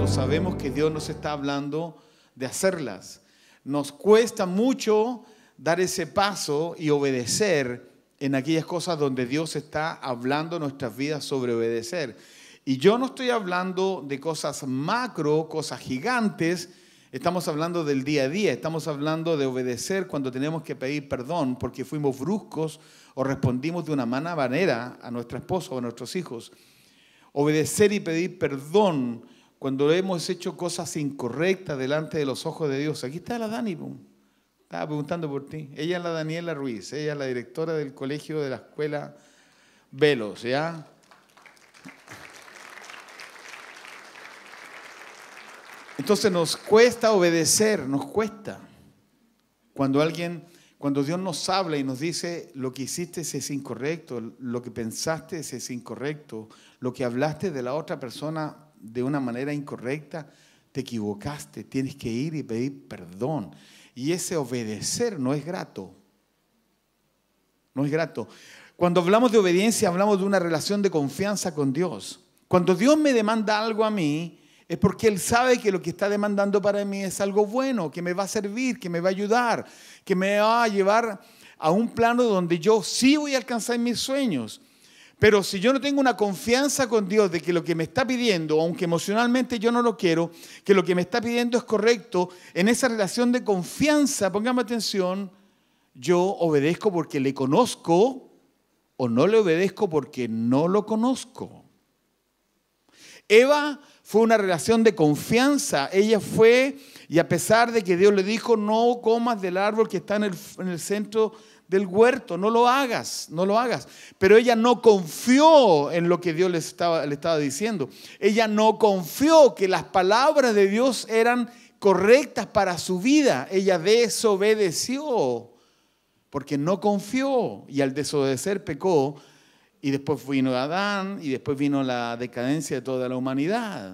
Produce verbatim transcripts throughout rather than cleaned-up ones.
sabemos que Dios nos está hablando de hacerlas. Nos cuesta mucho dar ese paso y obedecer en aquellas cosas donde Dios está hablando en nuestras vidas sobre obedecer. Y yo no estoy hablando de cosas macro, cosas gigantes. Estamos hablando del día a día. Estamos hablando de obedecer cuando tenemos que pedir perdón porque fuimos bruscos o respondimos de una mala manera a nuestra esposa o a nuestros hijos. Obedecer y pedir perdón cuando hemos hecho cosas incorrectas delante de los ojos de Dios. Aquí está la Dani, boom. Estaba preguntando por ti. Ella es la Daniela Ruiz. Ella es la directora del colegio de la escuela Velos, ¿ya? Entonces nos cuesta obedecer, nos cuesta. Cuando alguien, cuando Dios nos habla y nos dice lo que hiciste es incorrecto, lo que pensaste es incorrecto, lo que hablaste de la otra persona de una manera incorrecta, te equivocaste, tienes que ir y pedir perdón. Y ese obedecer no es grato. No es grato. Cuando hablamos de obediencia, hablamos de una relación de confianza con Dios. Cuando Dios me demanda algo a mí, es porque Él sabe que lo que está demandando para mí es algo bueno, que me va a servir, que me va a ayudar, que me va a llevar a un plano donde yo sí voy a alcanzar mis sueños. Pero si yo no tengo una confianza con Dios de que lo que me está pidiendo, aunque emocionalmente yo no lo quiero, que lo que me está pidiendo es correcto, en esa relación de confianza, póngame atención, yo obedezco porque le conozco o no le obedezco porque no lo conozco. Eva fue una relación de confianza. Ella fue, y a pesar de que Dios le dijo, no comas del árbol que está en el, en el centro del huerto, no lo hagas, no lo hagas. Pero ella no confió en lo que Dios le estaba, le estaba diciendo. Ella no confió que las palabras de Dios eran correctas para su vida. Ella desobedeció porque no confió, y al desobedecer pecó. Y después vino Adán, y después vino la decadencia de toda la humanidad.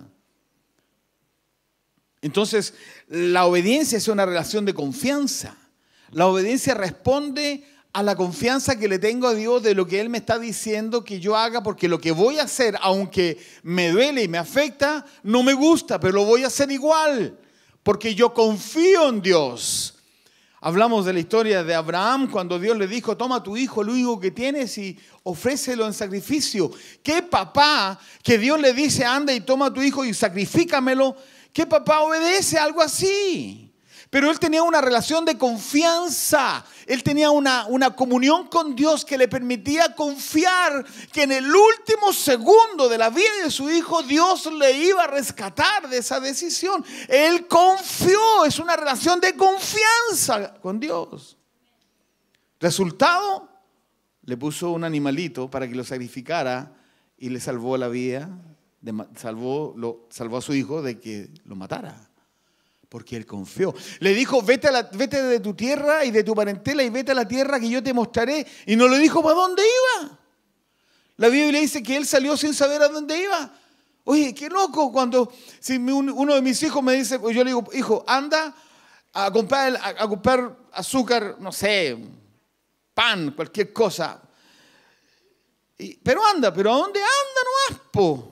Entonces, la obediencia es una relación de confianza. La obediencia responde a la confianza que le tengo a Dios de lo que Él me está diciendo que yo haga, porque lo que voy a hacer, aunque me duele y me afecta, no me gusta, pero lo voy a hacer igual, porque yo confío en Dios. Hablamos de la historia de Abraham cuando Dios le dijo, toma a tu hijo, el único que tienes, y ofrécelo en sacrificio. ¿Qué papá que Dios le dice, anda y toma a tu hijo y sacrifícamelo? ¿Qué papá obedece algo así? Pero él tenía una relación de confianza. Él tenía una, una comunión con Dios que le permitía confiar que en el último segundo de la vida de su hijo Dios le iba a rescatar de esa decisión. Él confió, es una relación de confianza con Dios. Resultado, le puso un animalito para que lo sacrificara y le salvó la vida, de, salvó, lo, salvó a su hijo de que lo matara. Porque él confió. Le dijo, vete, a la, vete de tu tierra y de tu parentela y vete a la tierra que yo te mostraré. Y no le dijo para dónde iba. La Biblia dice que él salió sin saber a dónde iba. Oye, qué loco cuando si uno de mis hijos me dice, yo le digo, hijo, anda a comprar, a, a comprar azúcar, no sé, pan, cualquier cosa. Y, pero anda, pero ¿a dónde anda nomás, po?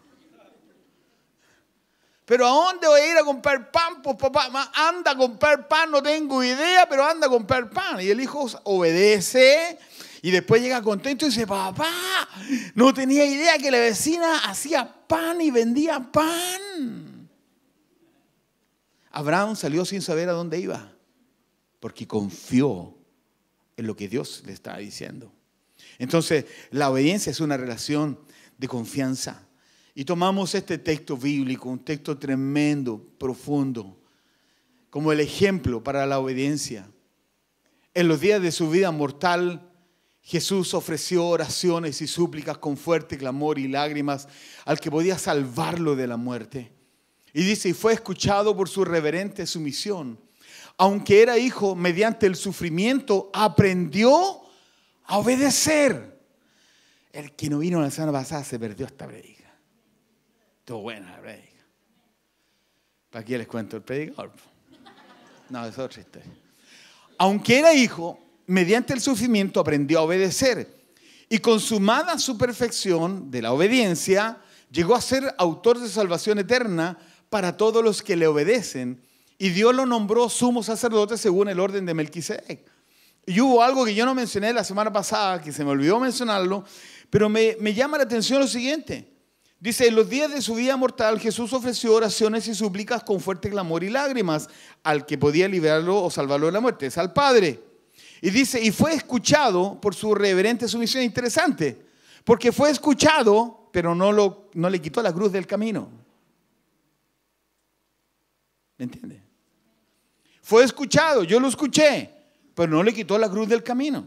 ¿Pero a dónde voy a ir a comprar pan? Pues papá, anda a comprar pan, no tengo idea, pero anda a comprar pan. Y el hijo obedece y después llega contento y dice, papá, no tenía idea que la vecina hacía pan y vendía pan. Abraham salió sin saber a dónde iba, porque confió en lo que Dios le estaba diciendo. Entonces, la obediencia es una relación de confianza. Y tomamos este texto bíblico, un texto tremendo, profundo, como el ejemplo para la obediencia. En los días de su vida mortal, Jesús ofreció oraciones y súplicas con fuerte clamor y lágrimas al que podía salvarlo de la muerte. Y dice, y fue escuchado por su reverente sumisión. Aunque era hijo, mediante el sufrimiento, aprendió a obedecer. El que no vino la semana pasada se perdió esta predica. Estuvo buena la predica. ¿Para qué les cuento el predicador? No, es otra historia. Aunque era hijo, mediante el sufrimiento aprendió a obedecer. Y consumada su perfección de la obediencia, llegó a ser autor de salvación eterna para todos los que le obedecen. Y Dios lo nombró sumo sacerdote según el orden de Melquisedec. Y hubo algo que yo no mencioné la semana pasada, que se me olvidó mencionarlo, pero me, me llama la atención lo siguiente. Dice, en los días de su vida mortal, Jesús ofreció oraciones y súplicas con fuerte clamor y lágrimas al que podía liberarlo o salvarlo de la muerte, es al Padre. Y dice, y fue escuchado por su reverente sumisión. Interesante, porque fue escuchado, pero no, lo, no le quitó la cruz del camino. ¿Me entiende? Fue escuchado, yo lo escuché, pero no le quitó la cruz del camino.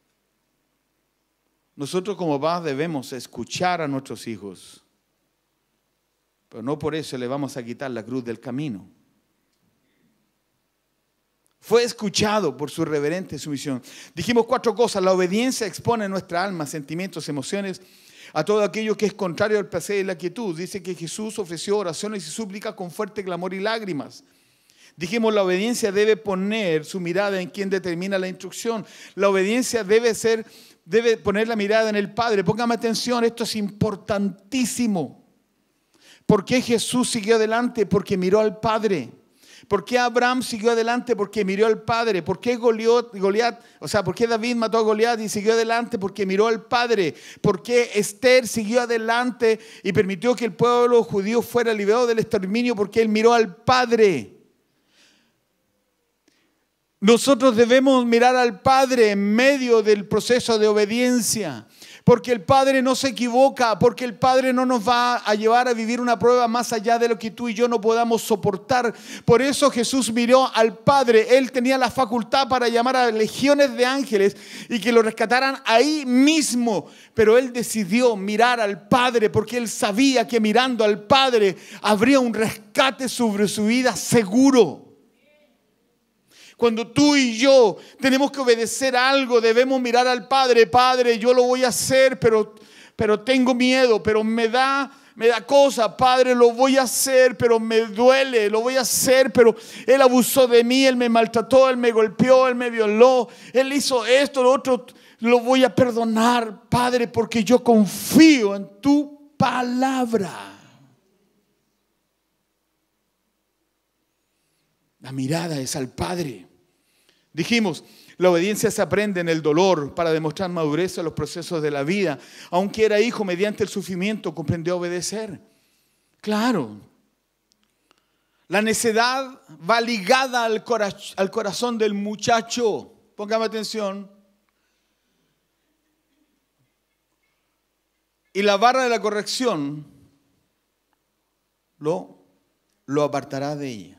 Nosotros como padres debemos escuchar a nuestros hijos, pero no por eso le vamos a quitar la cruz del camino. Fue escuchado por su reverente sumisión. Dijimos cuatro cosas. La obediencia expone nuestra alma, sentimientos, emociones, a todo aquello que es contrario al placer y la quietud. Dice que Jesús ofreció oraciones y súplicas con fuerte clamor y lágrimas. Dijimos, la obediencia debe poner su mirada en quien determina la instrucción. La obediencia debe ser, debe poner la mirada en el Padre. Póngame atención, esto es importantísimo. ¿Por qué Jesús siguió adelante? Porque miró al Padre. ¿Por qué Abraham siguió adelante? Porque miró al Padre. ¿Por qué Goliat, Goliat, o sea, por qué David mató a Goliat y siguió adelante? Porque miró al Padre. ¿Por qué Esther siguió adelante y permitió que el pueblo judío fuera liberado del exterminio? Porque él miró al Padre. Nosotros debemos mirar al Padre en medio del proceso de obediencia. Porque el Padre no se equivoca, porque el Padre no nos va a llevar a vivir una prueba más allá de lo que tú y yo no podamos soportar. Por eso Jesús miró al Padre. Él tenía la facultad para llamar a legiones de ángeles y que lo rescataran ahí mismo. Pero Él decidió mirar al Padre porque Él sabía que mirando al Padre habría un rescate sobre su vida seguro. Cuando tú y yo tenemos que obedecer a algo, debemos mirar al Padre. Padre, yo lo voy a hacer, pero, pero tengo miedo, pero me da, me da cosa. Padre, lo voy a hacer, pero me duele. Lo voy a hacer, pero Él abusó de mí, Él me maltrató, Él me golpeó, Él me violó. Él hizo esto, lo otro. Lo voy a perdonar, Padre, porque yo confío en tu palabra. La mirada es al Padre. Dijimos, la obediencia se aprende en el dolor para demostrar madurez en los procesos de la vida. Aunque era hijo, mediante el sufrimiento comprendió obedecer. Claro. La necedad va ligada al, cora- al corazón del muchacho. Póngame atención. Y la vara de la corrección lo, lo apartará de ella.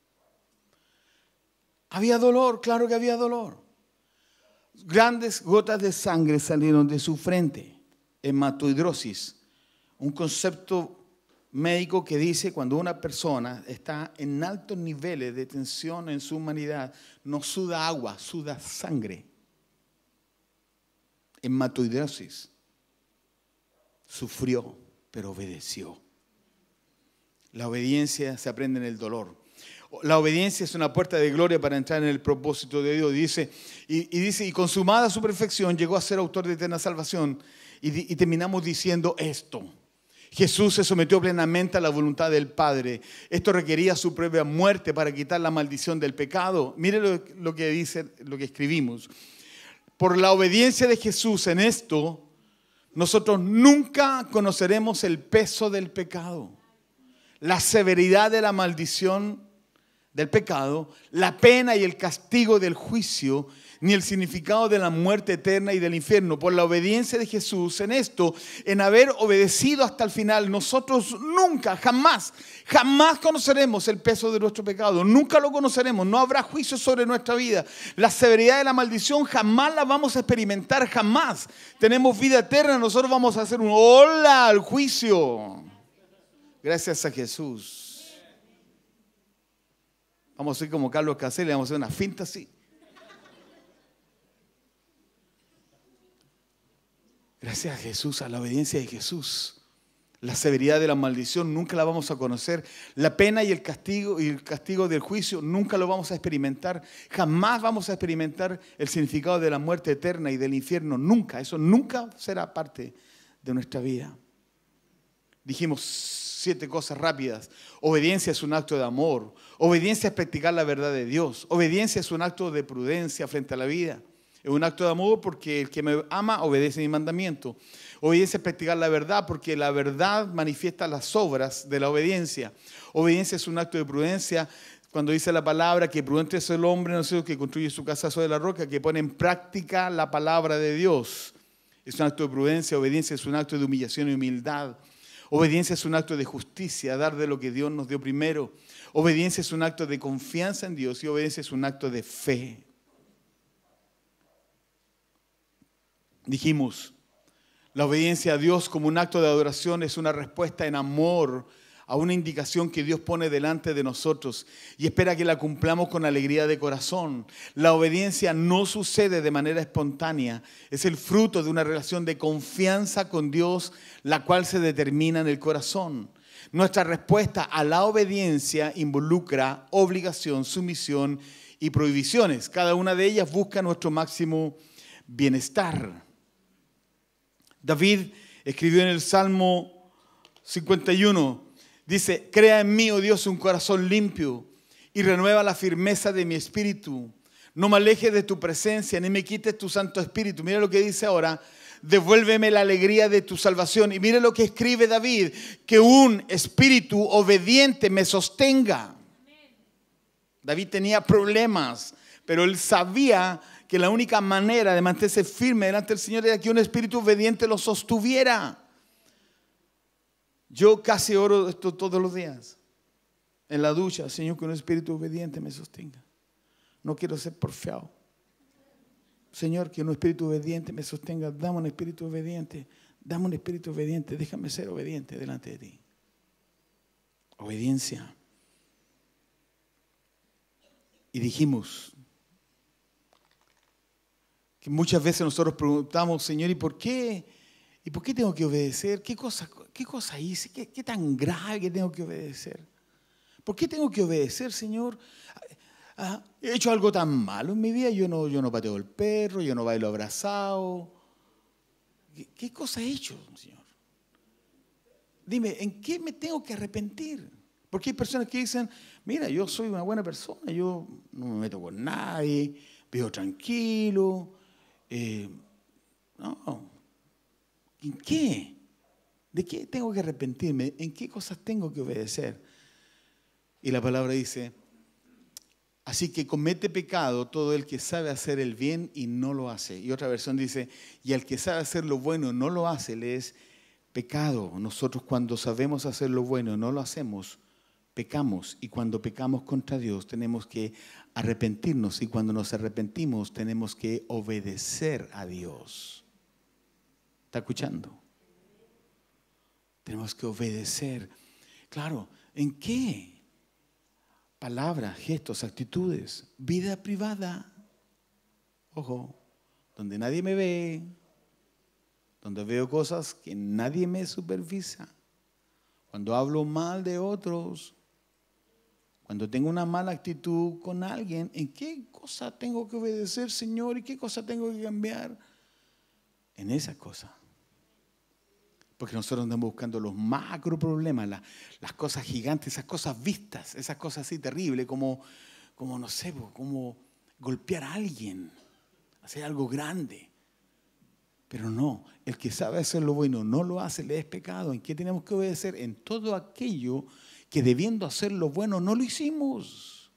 Había dolor, claro que había dolor. Grandes gotas de sangre salieron de su frente. Hematoidrosis, un concepto médico que dice cuando una persona está en altos niveles de tensión en su humanidad, no suda agua, suda sangre. Hematoidrosis. Sufrió, pero obedeció. La obediencia se aprende en el dolor. La obediencia es una puerta de gloria para entrar en el propósito de Dios. Dice, y, y dice, y consumada su perfección, llegó a ser autor de eterna salvación. Y, y terminamos diciendo esto. Jesús se sometió plenamente a la voluntad del Padre. Esto requería su propia muerte para quitar la maldición del pecado. Mire lo, lo que dice, lo que escribimos. Por la obediencia de Jesús en esto, nosotros nunca conoceremos el peso del pecado, la severidad de la maldición del pecado, la pena y el castigo del juicio, ni el significado de la muerte eterna y del infierno. Por la obediencia de Jesús en esto, en haber obedecido hasta el final, nosotros nunca, jamás, jamás conoceremos el peso de nuestro pecado. Nunca lo conoceremos. No habrá juicio sobre nuestra vida. La severidad de la maldición jamás la vamos a experimentar, jamás. Tenemos vida eterna, nosotros vamos a hacer un hola al juicio. Gracias a Jesús. Vamos a ser como Carlos Caselli, vamos a hacer una finta así. Gracias a Jesús, a la obediencia de Jesús. La severidad de la maldición nunca la vamos a conocer. La pena y el castigo y el castigo del juicio nunca lo vamos a experimentar. Jamás vamos a experimentar el significado de la muerte eterna y del infierno. Nunca. Eso nunca será parte de nuestra vida. Dijimos, siete cosas rápidas. Obediencia es un acto de amor. Obediencia es practicar la verdad de Dios. Obediencia es un acto de prudencia frente a la vida. Es un acto de amor porque el que me ama obedece mi mandamiento. Obediencia es practicar la verdad porque la verdad manifiesta las obras de la obediencia. Obediencia es un acto de prudencia cuando dice la palabra que prudente es el hombre, no sé, que construye su casa sobre la roca, que pone en práctica la palabra de Dios. Es un acto de prudencia. Obediencia es un acto de humillación y humildad. Obediencia es un acto de justicia, dar de lo que Dios nos dio primero. Obediencia es un acto de confianza en Dios y obediencia es un acto de fe. Dijimos, la obediencia a Dios como un acto de adoración es una respuesta en amor a una indicación que Dios pone delante de nosotros y espera que la cumplamos con alegría de corazón. La obediencia no sucede de manera espontánea, es el fruto de una relación de confianza con Dios, la cual se determina en el corazón. Nuestra respuesta a la obediencia involucra obligación, sumisión y prohibiciones. Cada una de ellas busca nuestro máximo bienestar. David escribió en el Salmo cincuenta y uno, dice, crea en mí, oh Dios, un corazón limpio y renueva la firmeza de mi espíritu. No me alejes de tu presencia, ni me quites tu Santo Espíritu. Mira lo que dice ahora, devuélveme la alegría de tu salvación. Y mire lo que escribe David, que un espíritu obediente me sostenga. David tenía problemas, pero él sabía que la única manera de mantenerse firme delante del Señor era que un espíritu obediente lo sostuviera. Yo casi oro esto todos los días. En la ducha, Señor, que un espíritu obediente me sostenga. No quiero ser porfiado. Señor, que un espíritu obediente me sostenga. Dame un espíritu obediente. Dame un espíritu obediente. Déjame ser obediente delante de ti. Obediencia. Y dijimos que muchas veces nosotros preguntamos, Señor, ¿y por qué? ¿Y por qué tengo que obedecer? ¿Qué cosa, qué cosa hice? ¿Qué, qué tan grave que tengo que obedecer? ¿Por qué tengo que obedecer, Señor? Ah, ¿he hecho algo tan malo en mi vida? Yo no, yo no pateo el perro, yo no bailo abrazado. ¿Qué, qué cosa he hecho, Señor? Dime, ¿en qué me tengo que arrepentir? Porque hay personas que dicen, mira, yo soy una buena persona, yo no me meto con nadie, vivo tranquilo. Eh, no. ¿En qué? ¿De qué tengo que arrepentirme? ¿En qué cosas tengo que obedecer? Y la palabra dice, así que comete pecado todo el que sabe hacer el bien y no lo hace. Y otra versión dice, y al que sabe hacer lo bueno no lo hace, le es pecado. Nosotros cuando sabemos hacer lo bueno no lo hacemos, pecamos. Y cuando pecamos contra Dios tenemos que arrepentirnos. Y cuando nos arrepentimos tenemos que obedecer a Dios. ¿Está escuchando? Tenemos que obedecer. Claro, ¿en qué? Palabras, gestos, actitudes, vida privada. Ojo, donde nadie me ve, donde veo cosas que nadie me supervisa. Cuando hablo mal de otros, cuando tengo una mala actitud con alguien, ¿en qué cosa tengo que obedecer, Señor? ¿Y qué cosa tengo que cambiar? En esas cosas. Porque nosotros andamos buscando los macro problemas, las, las cosas gigantes, esas cosas vistas, esas cosas así terribles, como, como no sé, como golpear a alguien, hacer algo grande. Pero no, el que sabe hacer lo bueno no lo hace, le es pecado. ¿En qué tenemos que obedecer? En todo aquello que debiendo hacer lo bueno no lo hicimos.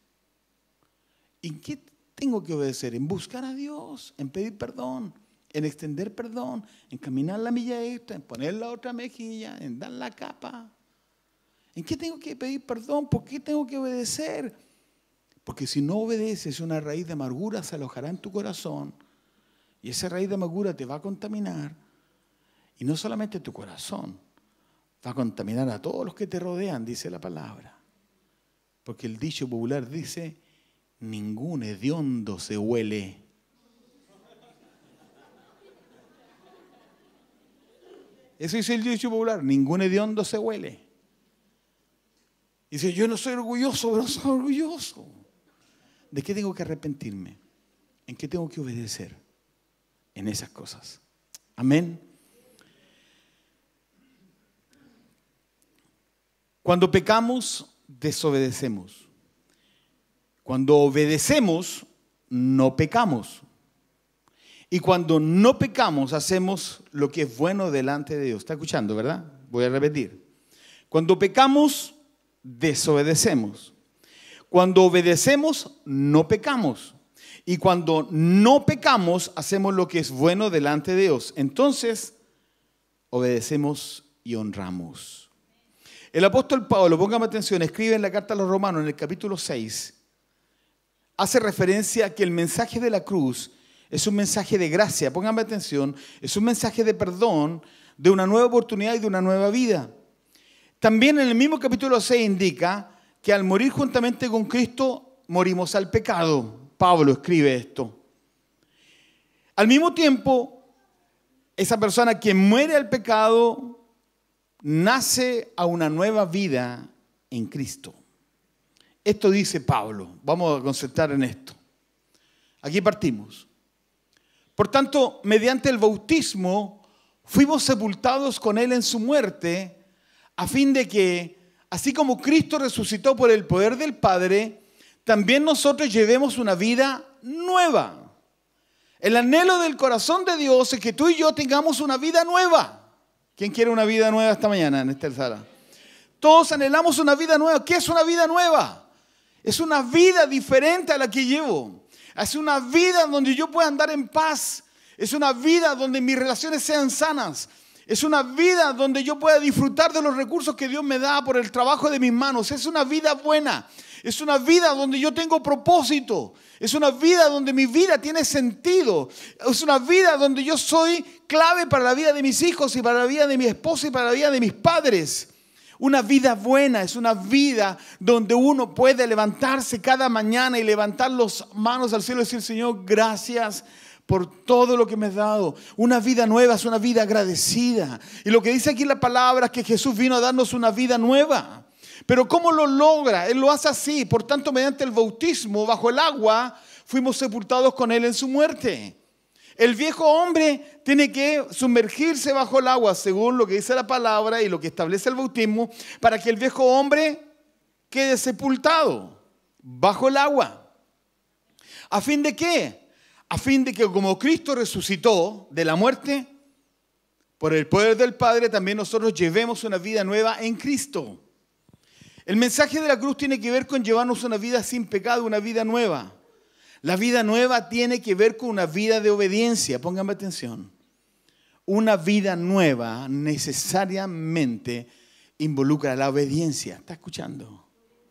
¿En qué tengo que obedecer? En buscar a Dios, en pedir perdón, en extender perdón, en caminar la milla extra, en poner la otra mejilla, en dar la capa. ¿En qué tengo que pedir perdón? ¿Por qué tengo que obedecer? Porque si no obedeces, una raíz de amargura se alojará en tu corazón y esa raíz de amargura te va a contaminar. Y no solamente tu corazón, va a contaminar a todos los que te rodean, dice la palabra. Porque el dicho popular dice, ningún hediondo se huele. Eso dice el dicho popular, ningún hediondo se huele. Y dice, yo no soy orgulloso, pero soy orgulloso. ¿De qué tengo que arrepentirme? ¿En qué tengo que obedecer? En esas cosas. Amén. Cuando pecamos, desobedecemos. Cuando obedecemos, no pecamos. Y cuando no pecamos, hacemos lo que es bueno delante de Dios. ¿Está escuchando, verdad? Voy a repetir. Cuando pecamos, desobedecemos. Cuando obedecemos, no pecamos. Y cuando no pecamos, hacemos lo que es bueno delante de Dios. Entonces, obedecemos y honramos. El apóstol Pablo, póngame atención, escribe en la carta a los Romanos, en el capítulo seis, hace referencia a que el mensaje de la cruz es un mensaje de gracia, póngame atención, es un mensaje de perdón, de una nueva oportunidad y de una nueva vida. También en el mismo capítulo seis indica que al morir juntamente con Cristo, morimos al pecado. Pablo escribe esto. Al mismo tiempo, esa persona que muere al pecado nace a una nueva vida en Cristo. Esto dice Pablo. Vamos a concentrar en esto. Aquí partimos. Por tanto, mediante el bautismo, fuimos sepultados con Él en su muerte, a fin de que, así como Cristo resucitó por el poder del Padre, también nosotros llevemos una vida nueva. El anhelo del corazón de Dios es que tú y yo tengamos una vida nueva. ¿Quién quiere una vida nueva esta mañana en esta sala? Todos anhelamos una vida nueva. ¿Qué es una vida nueva? Es una vida diferente a la que llevo. Es una vida donde yo pueda andar en paz. Es una vida donde mis relaciones sean sanas. Es una vida donde yo pueda disfrutar de los recursos que Dios me da por el trabajo de mis manos. Es una vida buena. Es una vida donde yo tengo propósito. Es una vida donde mi vida tiene sentido. Es una vida donde yo soy clave para la vida de mis hijos y para la vida de mi esposa y para la vida de mis padres. Una vida buena es una vida donde uno puede levantarse cada mañana y levantar las manos al cielo y decir: Señor, gracias por todo lo que me has dado. Una vida nueva es una vida agradecida. Y lo que dice aquí la palabra es que Jesús vino a darnos una vida nueva. Pero ¿cómo lo logra? Él lo hace así. Por tanto, mediante el bautismo bajo el agua, fuimos sepultados con Él en su muerte. El viejo hombre tiene que sumergirse bajo el agua, según lo que dice la palabra y lo que establece el bautismo, para que el viejo hombre quede sepultado bajo el agua. ¿A fin de qué? A fin de que como Cristo resucitó de la muerte, por el poder del Padre, también nosotros llevemos una vida nueva en Cristo. El mensaje de la cruz tiene que ver con llevarnos una vida sin pecado, una vida nueva. La vida nueva tiene que ver con una vida de obediencia. Pónganme atención. Una vida nueva necesariamente involucra la obediencia. ¿Está escuchando?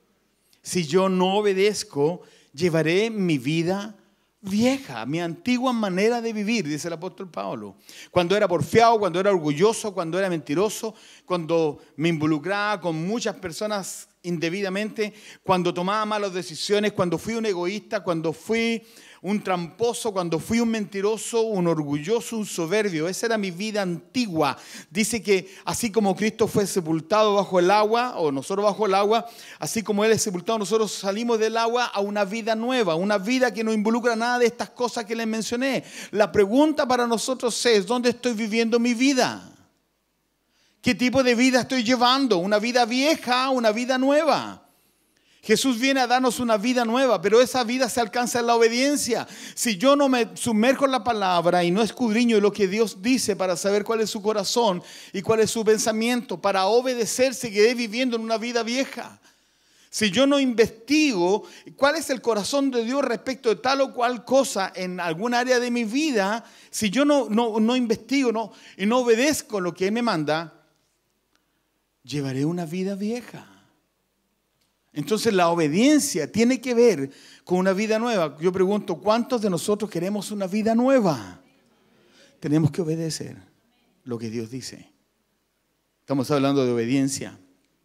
Si yo no obedezco, llevaré mi vida vieja, mi antigua manera de vivir, dice el apóstol Pablo. Cuando era porfiado, cuando era orgulloso, cuando era mentiroso, cuando me involucraba con muchas personas indebidamente, cuando tomaba malas decisiones, cuando fui un egoísta, cuando fui un tramposo, cuando fui un mentiroso, un orgulloso, un soberbio. Esa era mi vida antigua. Dice que así como Cristo fue sepultado bajo el agua, o nosotros bajo el agua, así como Él es sepultado, nosotros salimos del agua a una vida nueva, una vida que no involucra nada de estas cosas que les mencioné. La pregunta para nosotros es: ¿dónde estoy viviendo mi vida? ¿Qué tipo de vida estoy llevando? ¿Una vida vieja, una vida nueva? Jesús viene a darnos una vida nueva, pero esa vida se alcanza en la obediencia. Si yo no me sumerjo en la palabra y no escudriño lo que Dios dice para saber cuál es su corazón y cuál es su pensamiento, para obedecer, seguiré viviendo en una vida vieja. Si yo no investigo cuál es el corazón de Dios respecto de tal o cual cosa en algún área de mi vida, si yo no, no, no investigo no, y no obedezco lo que Él me manda, llevaré una vida vieja. Entonces la obediencia tiene que ver con una vida nueva. Yo pregunto, ¿cuántos de nosotros queremos una vida nueva? Tenemos que obedecer lo que Dios dice. Estamos hablando de obediencia.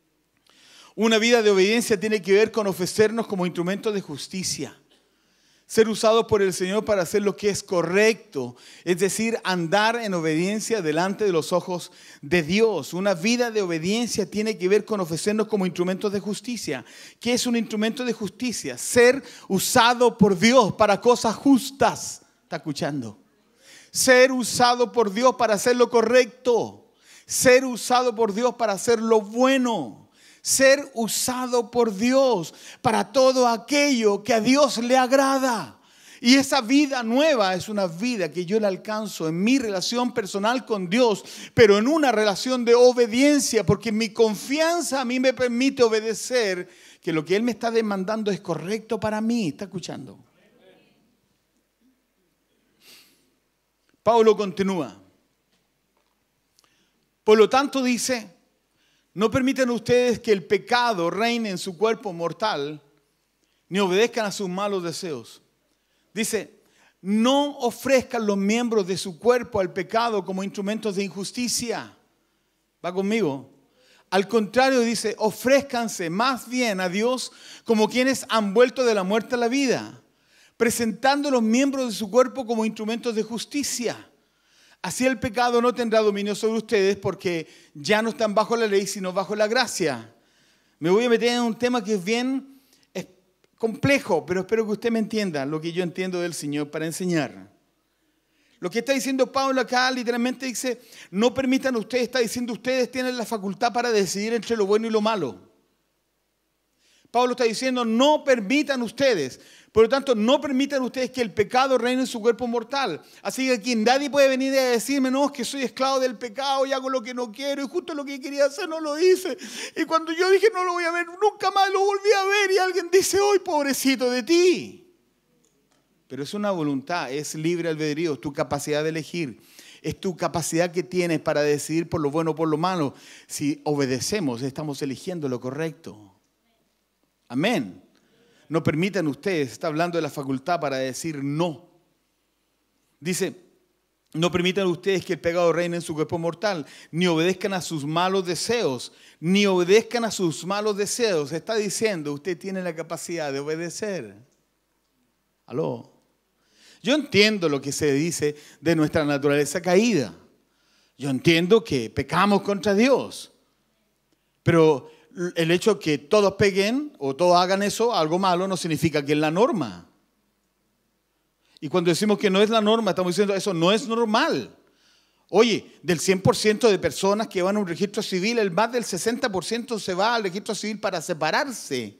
Una vida de obediencia tiene que ver con ofrecernos como instrumentos de justicia. Ser usados por el Señor para hacer lo que es correcto, es decir, andar en obediencia delante de los ojos de Dios. Una vida de obediencia tiene que ver con ofrecernos como instrumentos de justicia. ¿Qué es un instrumento de justicia? Ser usado por Dios para cosas justas. ¿Está escuchando? Ser usado por Dios para hacer lo correcto. Ser usado por Dios para hacer lo bueno. ser usado por Dios para todo aquello que a Dios le agrada. Y esa vida nueva es una vida que yo la alcanzo en mi relación personal con Dios, pero en una relación de obediencia, porque mi confianza a mí me permite obedecer que lo que Él me está demandando es correcto para mí. ¿Está escuchando? Pablo continúa. Por lo tanto dice, no permitan ustedes que el pecado reine en su cuerpo mortal, ni obedezcan a sus malos deseos. Dice, no ofrezcan los miembros de su cuerpo al pecado como instrumentos de injusticia. ¿Va conmigo? Al contrario, dice, ofrézcanse más bien a Dios como quienes han vuelto de la muerte a la vida, presentando los miembros de su cuerpo como instrumentos de justicia. Así el pecado no tendrá dominio sobre ustedes porque ya no están bajo la ley, sino bajo la gracia. Me voy a meter en un tema que es bien complejo, pero espero que usted me entienda lo que yo entiendo del Señor para enseñar. Lo que está diciendo Pablo acá literalmente dice, no permitan ustedes, está diciendo ustedes tienen la facultad para decidir entre lo bueno y lo malo. Pablo está diciendo, no permitan ustedes, por lo tanto, no permitan ustedes que el pecado reine en su cuerpo mortal. Así que aquí nadie puede venir a decirme, no, es que soy esclavo del pecado y hago lo que no quiero y justo lo que quería hacer no lo hice. Y cuando yo dije no lo voy a ver, nunca más lo volví a ver y alguien dice, hoy pobrecito de ti. Pero es una voluntad, es libre albedrío, es tu capacidad de elegir. Es tu capacidad que tienes para decidir por lo bueno o por lo malo. Si obedecemos, estamos eligiendo lo correcto. Amén. No permitan ustedes, está hablando de la facultad para decir no. Dice, no permitan ustedes que el pecado reine en su cuerpo mortal, ni obedezcan a sus malos deseos, ni obedezcan a sus malos deseos. Está diciendo, usted tiene la capacidad de obedecer. ¿Aló? Yo entiendo lo que se dice de nuestra naturaleza caída. Yo entiendo que pecamos contra Dios, pero el hecho que todos peguen o todos hagan eso, algo malo, no significa que es la norma. Y cuando decimos que no es la norma, estamos diciendo eso no es normal. Oye, del cien por ciento de personas que van a un registro civil, el más del sesenta por ciento se va al registro civil para separarse.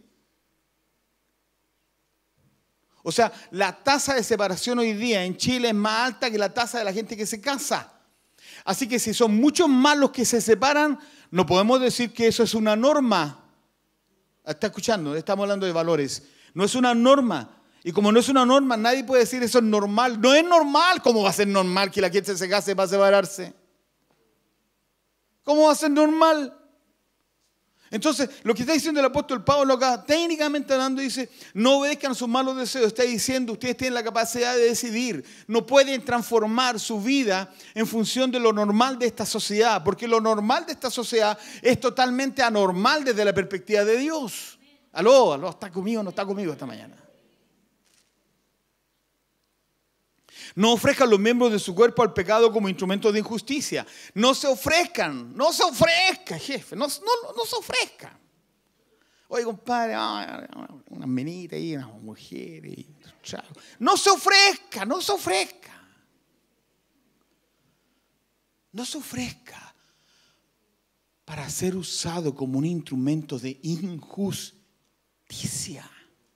O sea, la tasa de separación hoy día en Chile es más alta que la tasa de la gente que se casa. Así que si son muchos más los que se separan, no podemos decir que eso es una norma. ¿Está escuchando? Estamos hablando de valores. No es una norma. Y como no es una norma, nadie puede decir eso es normal. No es normal. ¿Cómo va a ser normal que la gente se case para separarse? ¿Cómo va a ser normal? Entonces, lo que está diciendo el apóstol Pablo acá, técnicamente hablando, dice, no obedezcan sus malos deseos. Está diciendo, ustedes tienen la capacidad de decidir. No pueden transformar su vida en función de lo normal de esta sociedad, porque lo normal de esta sociedad es totalmente anormal desde la perspectiva de Dios. Aló, aló, ¿está conmigo o no está conmigo esta mañana? No ofrezcan los miembros de su cuerpo al pecado como instrumentos de injusticia. No se ofrezcan, no se ofrezcan, jefe, no, no, no se ofrezcan. Oye, compadre, unas menitas ahí, unas mujeres. No se ofrezca, no se ofrezca. No se ofrezca para ser usado como un instrumento de injusticia.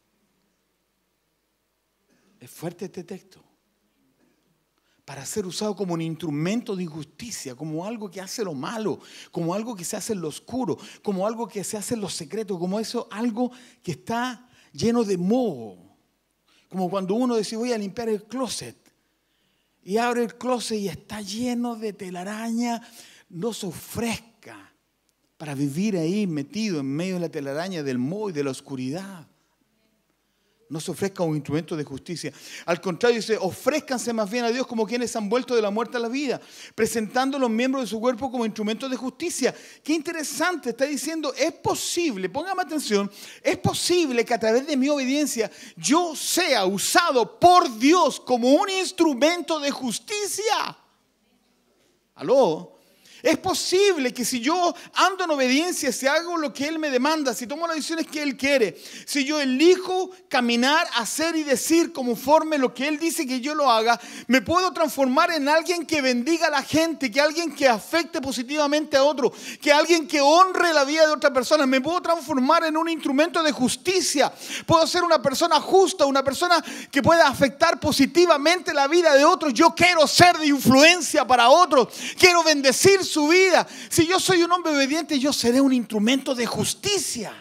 Es fuerte este texto. Para ser usado como un instrumento de injusticia, como algo que hace lo malo, como algo que se hace en lo oscuro, como algo que se hace en lo secreto, como eso, algo que está lleno de moho. Como cuando uno dice, voy a limpiar el closet, y abre el closet y está lleno de telaraña. No se ofrezca para vivir ahí metido en medio de la telaraña del moho y de la oscuridad. No se ofrezca un instrumento de justicia. Al contrario, dice, ofrézcanse más bien a Dios como quienes han vuelto de la muerte a la vida, presentando los miembros de su cuerpo como instrumentos de justicia. Qué interesante, está diciendo, es posible, póngame atención, es posible que a través de mi obediencia yo sea usado por Dios como un instrumento de justicia. ¿Aló? Es posible que si yo ando en obediencia, si hago lo que Él me demanda, si tomo las decisiones que Él quiere, si yo elijo caminar, hacer y decir conforme lo que Él dice que yo lo haga, me puedo transformar en alguien que bendiga a la gente, que alguien que afecte positivamente a otro, que alguien que honre la vida de otra persona. Me puedo transformar en un instrumento de justicia. Puedo ser una persona justa, una persona que pueda afectar positivamente la vida de otros. Yo quiero ser de influencia para otros. Quiero bendecir su vida. Si yo soy un hombre obediente, yo seré un instrumento de justicia.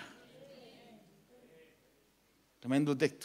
Tremendo texto.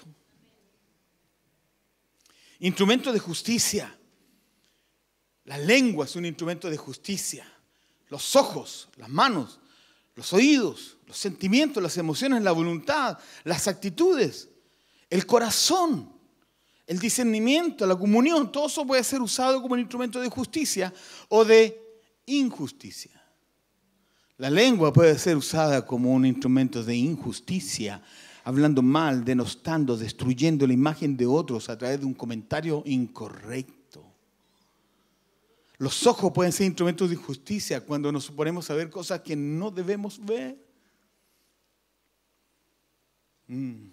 Instrumento de justicia. La lengua es un instrumento de justicia. Los ojos, las manos, los oídos, los sentimientos, las emociones, la voluntad, las actitudes, el corazón, el discernimiento, la comunión, todo eso puede ser usado como un instrumento de justicia o de injusticia. La lengua puede ser usada como un instrumento de injusticia, hablando mal, denostando, destruyendo la imagen de otros a través de un comentario incorrecto. Los ojos pueden ser instrumentos de injusticia cuando nos ponemos a ver cosas que no debemos ver. Mm.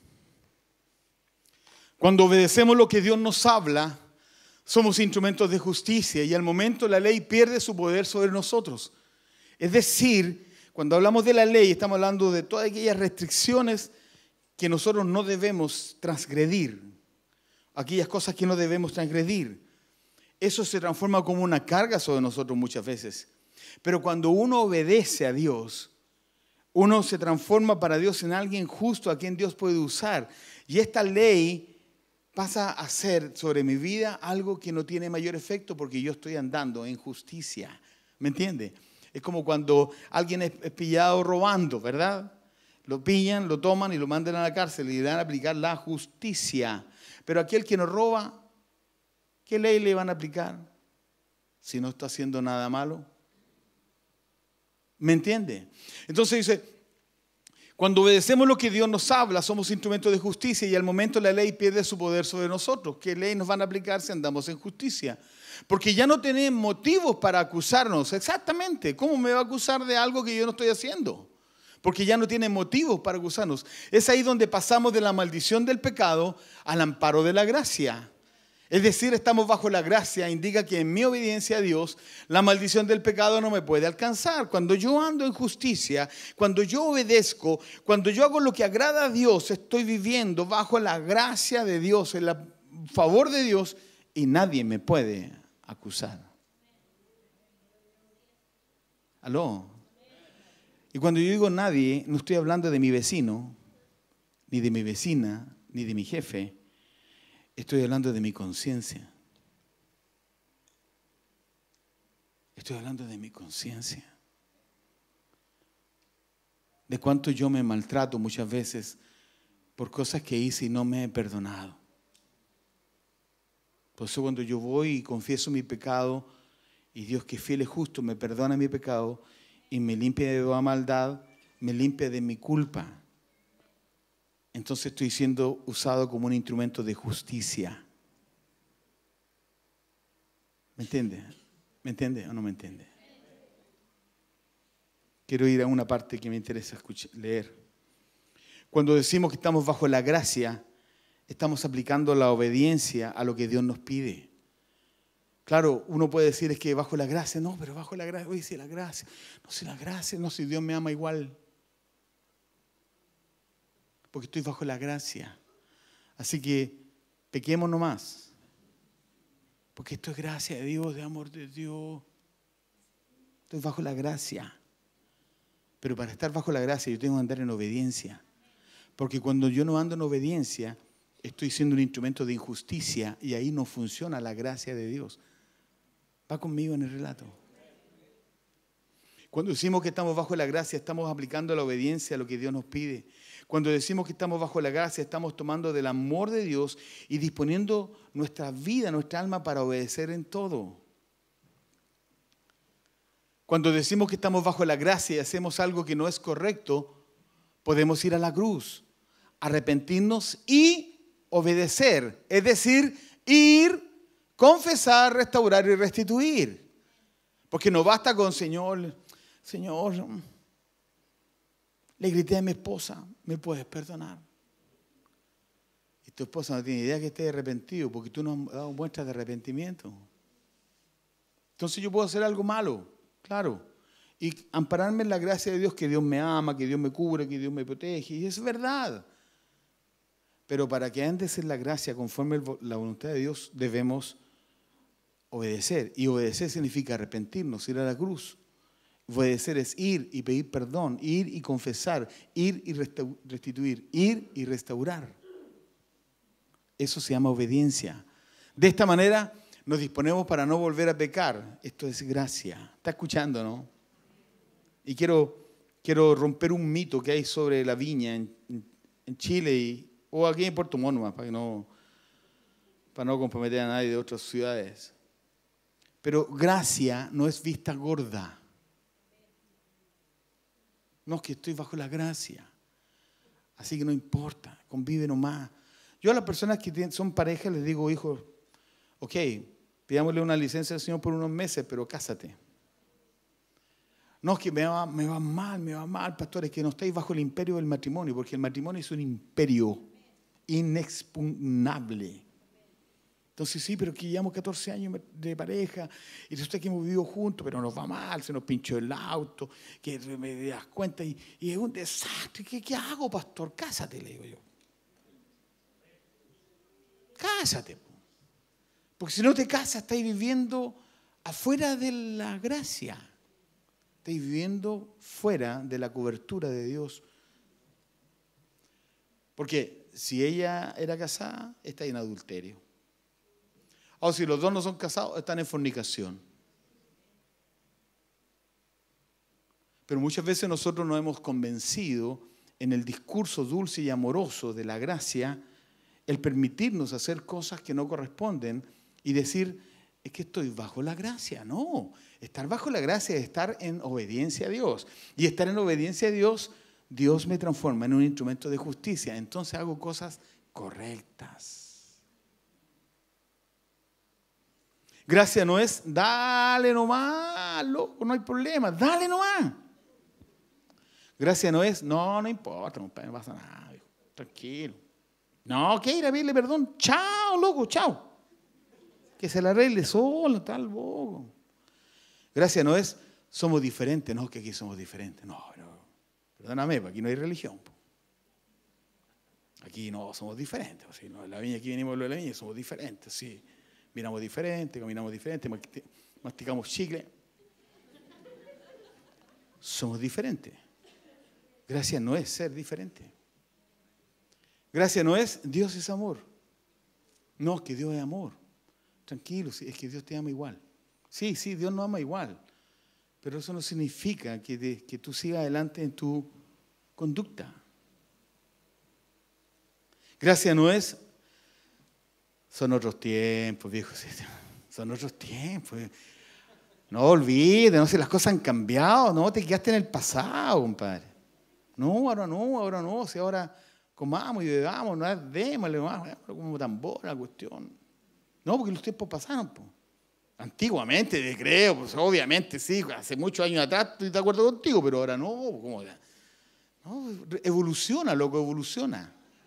Cuando obedecemos lo que Dios nos habla, somos instrumentos de justicia y al momento la ley pierde su poder sobre nosotros. Es decir, cuando hablamos de la ley, estamos hablando de todas aquellas restricciones que nosotros no debemos transgredir, aquellas cosas que no debemos transgredir. Eso se transforma como una carga sobre nosotros muchas veces. Pero cuando uno obedece a Dios, uno se transforma para Dios en alguien justo a quien Dios puede usar. Y esta ley pasa a ser sobre mi vida algo que no tiene mayor efecto porque yo estoy andando en justicia. ¿Me entiende? Es como cuando alguien es pillado robando, ¿verdad? Lo pillan, lo toman y lo mandan a la cárcel y le dan a aplicar la justicia. Pero aquel que no roba, ¿qué ley le van a aplicar si no está haciendo nada malo? ¿Me entiende? Entonces dice, cuando obedecemos lo que Dios nos habla, somos instrumentos de justicia y al momento la ley pierde su poder sobre nosotros. ¿Qué ley nos van a aplicar si andamos en justicia? Porque ya no tenemos motivos para acusarnos. Exactamente. ¿Cómo me va a acusar de algo que yo no estoy haciendo? Porque ya no tiene motivos para acusarnos. Es ahí donde pasamos de la maldición del pecado al amparo de la gracia. Es decir, estamos bajo la gracia, indica que en mi obediencia a Dios, la maldición del pecado no me puede alcanzar. Cuando yo ando en justicia, cuando yo obedezco, cuando yo hago lo que agrada a Dios, estoy viviendo bajo la gracia de Dios, en el favor de Dios, y nadie me puede acusar. ¿Aló? Y cuando yo digo nadie, no estoy hablando de mi vecino, ni de mi vecina, ni de mi jefe. Estoy hablando de mi conciencia. Estoy hablando de mi conciencia. De cuánto yo me maltrato muchas veces por cosas que hice y no me he perdonado. Por eso cuando yo voy y confieso mi pecado, y Dios que es fiel y justo me perdona mi pecado y me limpia de toda maldad, me limpia de mi culpa. Entonces estoy siendo usado como un instrumento de justicia. ¿Me entiende? ¿Me entiende o no me entiende? Quiero ir a una parte que me interesa escuchar, leer. Cuando decimos que estamos bajo la gracia, estamos aplicando la obediencia a lo que Dios nos pide. Claro, uno puede decir es que bajo la gracia, no, pero bajo la gracia, oye, si la gracia, no, si la gracia, no, si Dios me ama igual. Porque estoy bajo la gracia. Así que pequemos nomás. Porque esto es gracia de Dios, de amor de Dios. Estoy bajo la gracia. Pero para estar bajo la gracia yo tengo que andar en obediencia. Porque cuando yo no ando en obediencia, estoy siendo un instrumento de injusticia y ahí no funciona la gracia de Dios. Va conmigo en el relato. Cuando decimos que estamos bajo la gracia, estamos aplicando la obediencia a lo que Dios nos pide. Cuando decimos que estamos bajo la gracia, estamos tomando del amor de Dios y disponiendo nuestra vida, nuestra alma para obedecer en todo. Cuando decimos que estamos bajo la gracia y hacemos algo que no es correcto, podemos ir a la cruz, arrepentirnos y obedecer. Es decir, ir, confesar, restaurar y restituir. Porque no basta con, Señor, Señor, le grité a mi esposa, ¿me puedes perdonar? Y tu esposa no tiene idea que esté arrepentido porque tú no has dado muestras de arrepentimiento. Entonces yo puedo hacer algo malo, claro, y ampararme en la gracia de Dios, que Dios me ama, que Dios me cubre, que Dios me protege, y es verdad. Pero para que andes en la gracia conforme la voluntad de Dios, debemos obedecer. Y obedecer significa arrepentirnos, ir a la cruz. Obedecer es ir y pedir perdón, ir y confesar, ir y restituir, ir y restaurar. Eso se llama obediencia. De esta manera nos disponemos para no volver a pecar. Esto es gracia. ¿Está escuchando, no? Y quiero, quiero romper un mito que hay sobre la viña en, en Chile y, o aquí en Puerto Montt, para, que no, para no comprometer a nadie de otras ciudades. Pero gracia no es vista gorda. No, es que estoy bajo la gracia. Así que no importa, convive nomás. Yo a las personas que tienen, son parejas les digo, hijos, ok, pidámosle una licencia al Señor por unos meses, pero cásate. No, es que me va, me va mal, me va mal, pastor, es que no estáis bajo el imperio del matrimonio, porque el matrimonio es un imperio inexpugnable. Entonces sí, pero que llevamos catorce años de pareja y resulta que hemos vivido juntos, pero nos va mal, se nos pinchó el auto, que me das cuenta y, y es un desastre. ¿Qué, ¿Qué hago, pastor? Cásate, le digo yo. Cásate. Porque si no te casas, estáis viviendo afuera de la gracia. Estáis viviendo fuera de la cobertura de Dios. Porque si ella era casada, está en adulterio. O si los dos no son casados, están en fornicación. Pero muchas veces nosotros nos hemos convencido en el discurso dulce y amoroso de la gracia, el permitirnos hacer cosas que no corresponden y decir, es que estoy bajo la gracia. No, estar bajo la gracia es estar en obediencia a Dios. Y estar en obediencia a Dios, Dios me transforma en un instrumento de justicia. Entonces hago cosas correctas. Gracia no es, dale nomás, loco, no hay problema, dale nomás. Gracia no es, no, no importa, compadre, no pasa nada, hijo, tranquilo. No, que ir a pedirle perdón, chao, loco, chao. Que se la arregle solo, tal, bobo. Gracia no es, somos diferentes, no, que aquí somos diferentes. No, no, perdóname, aquí no hay religión. Aquí no, somos diferentes. ¿Sí? No, en la viña, aquí venimos de la viña, somos diferentes, sí. Miramos diferente, caminamos diferente, masticamos chicle. Somos diferentes. Gracia no es ser diferente. Gracia no es Dios es amor. No, es que Dios es amor. Tranquilo, es que Dios te ama igual. Sí, sí, Dios nos ama igual. Pero eso no significa que, de, que tú sigas adelante en tu conducta. Gracia no es... Son otros tiempos, viejo. Son otros tiempos. No olvides, no sé, las cosas han cambiado. No, te quedaste en el pasado, compadre. No, ahora no, ahora no. Si ahora comamos y bebamos, no es démosle más, como tambor la cuestión. No, porque los tiempos pasaron. Pues. Antiguamente, creo, pues obviamente sí, hace muchos años atrás estoy de acuerdo contigo, pero ahora no. ¿Cómo? No, evoluciona, loco, evoluciona.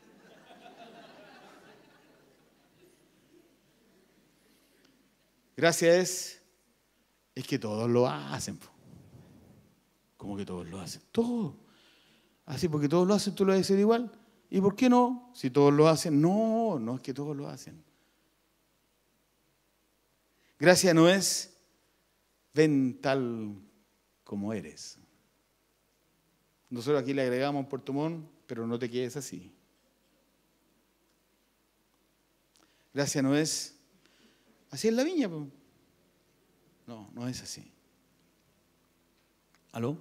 Gracia es, es que todos lo hacen. ¿Cómo que todos lo hacen? Todos. Así, porque todos lo hacen, tú lo vas a hacer igual. ¿Y por qué no? Si todos lo hacen, no, no es que todos lo hacen. Gracia no es, ven tal como eres. Nosotros aquí le agregamos en Puerto Montt, pero no te quedes así. Gracia no es, así es la viña. No, no es así. ¿Aló?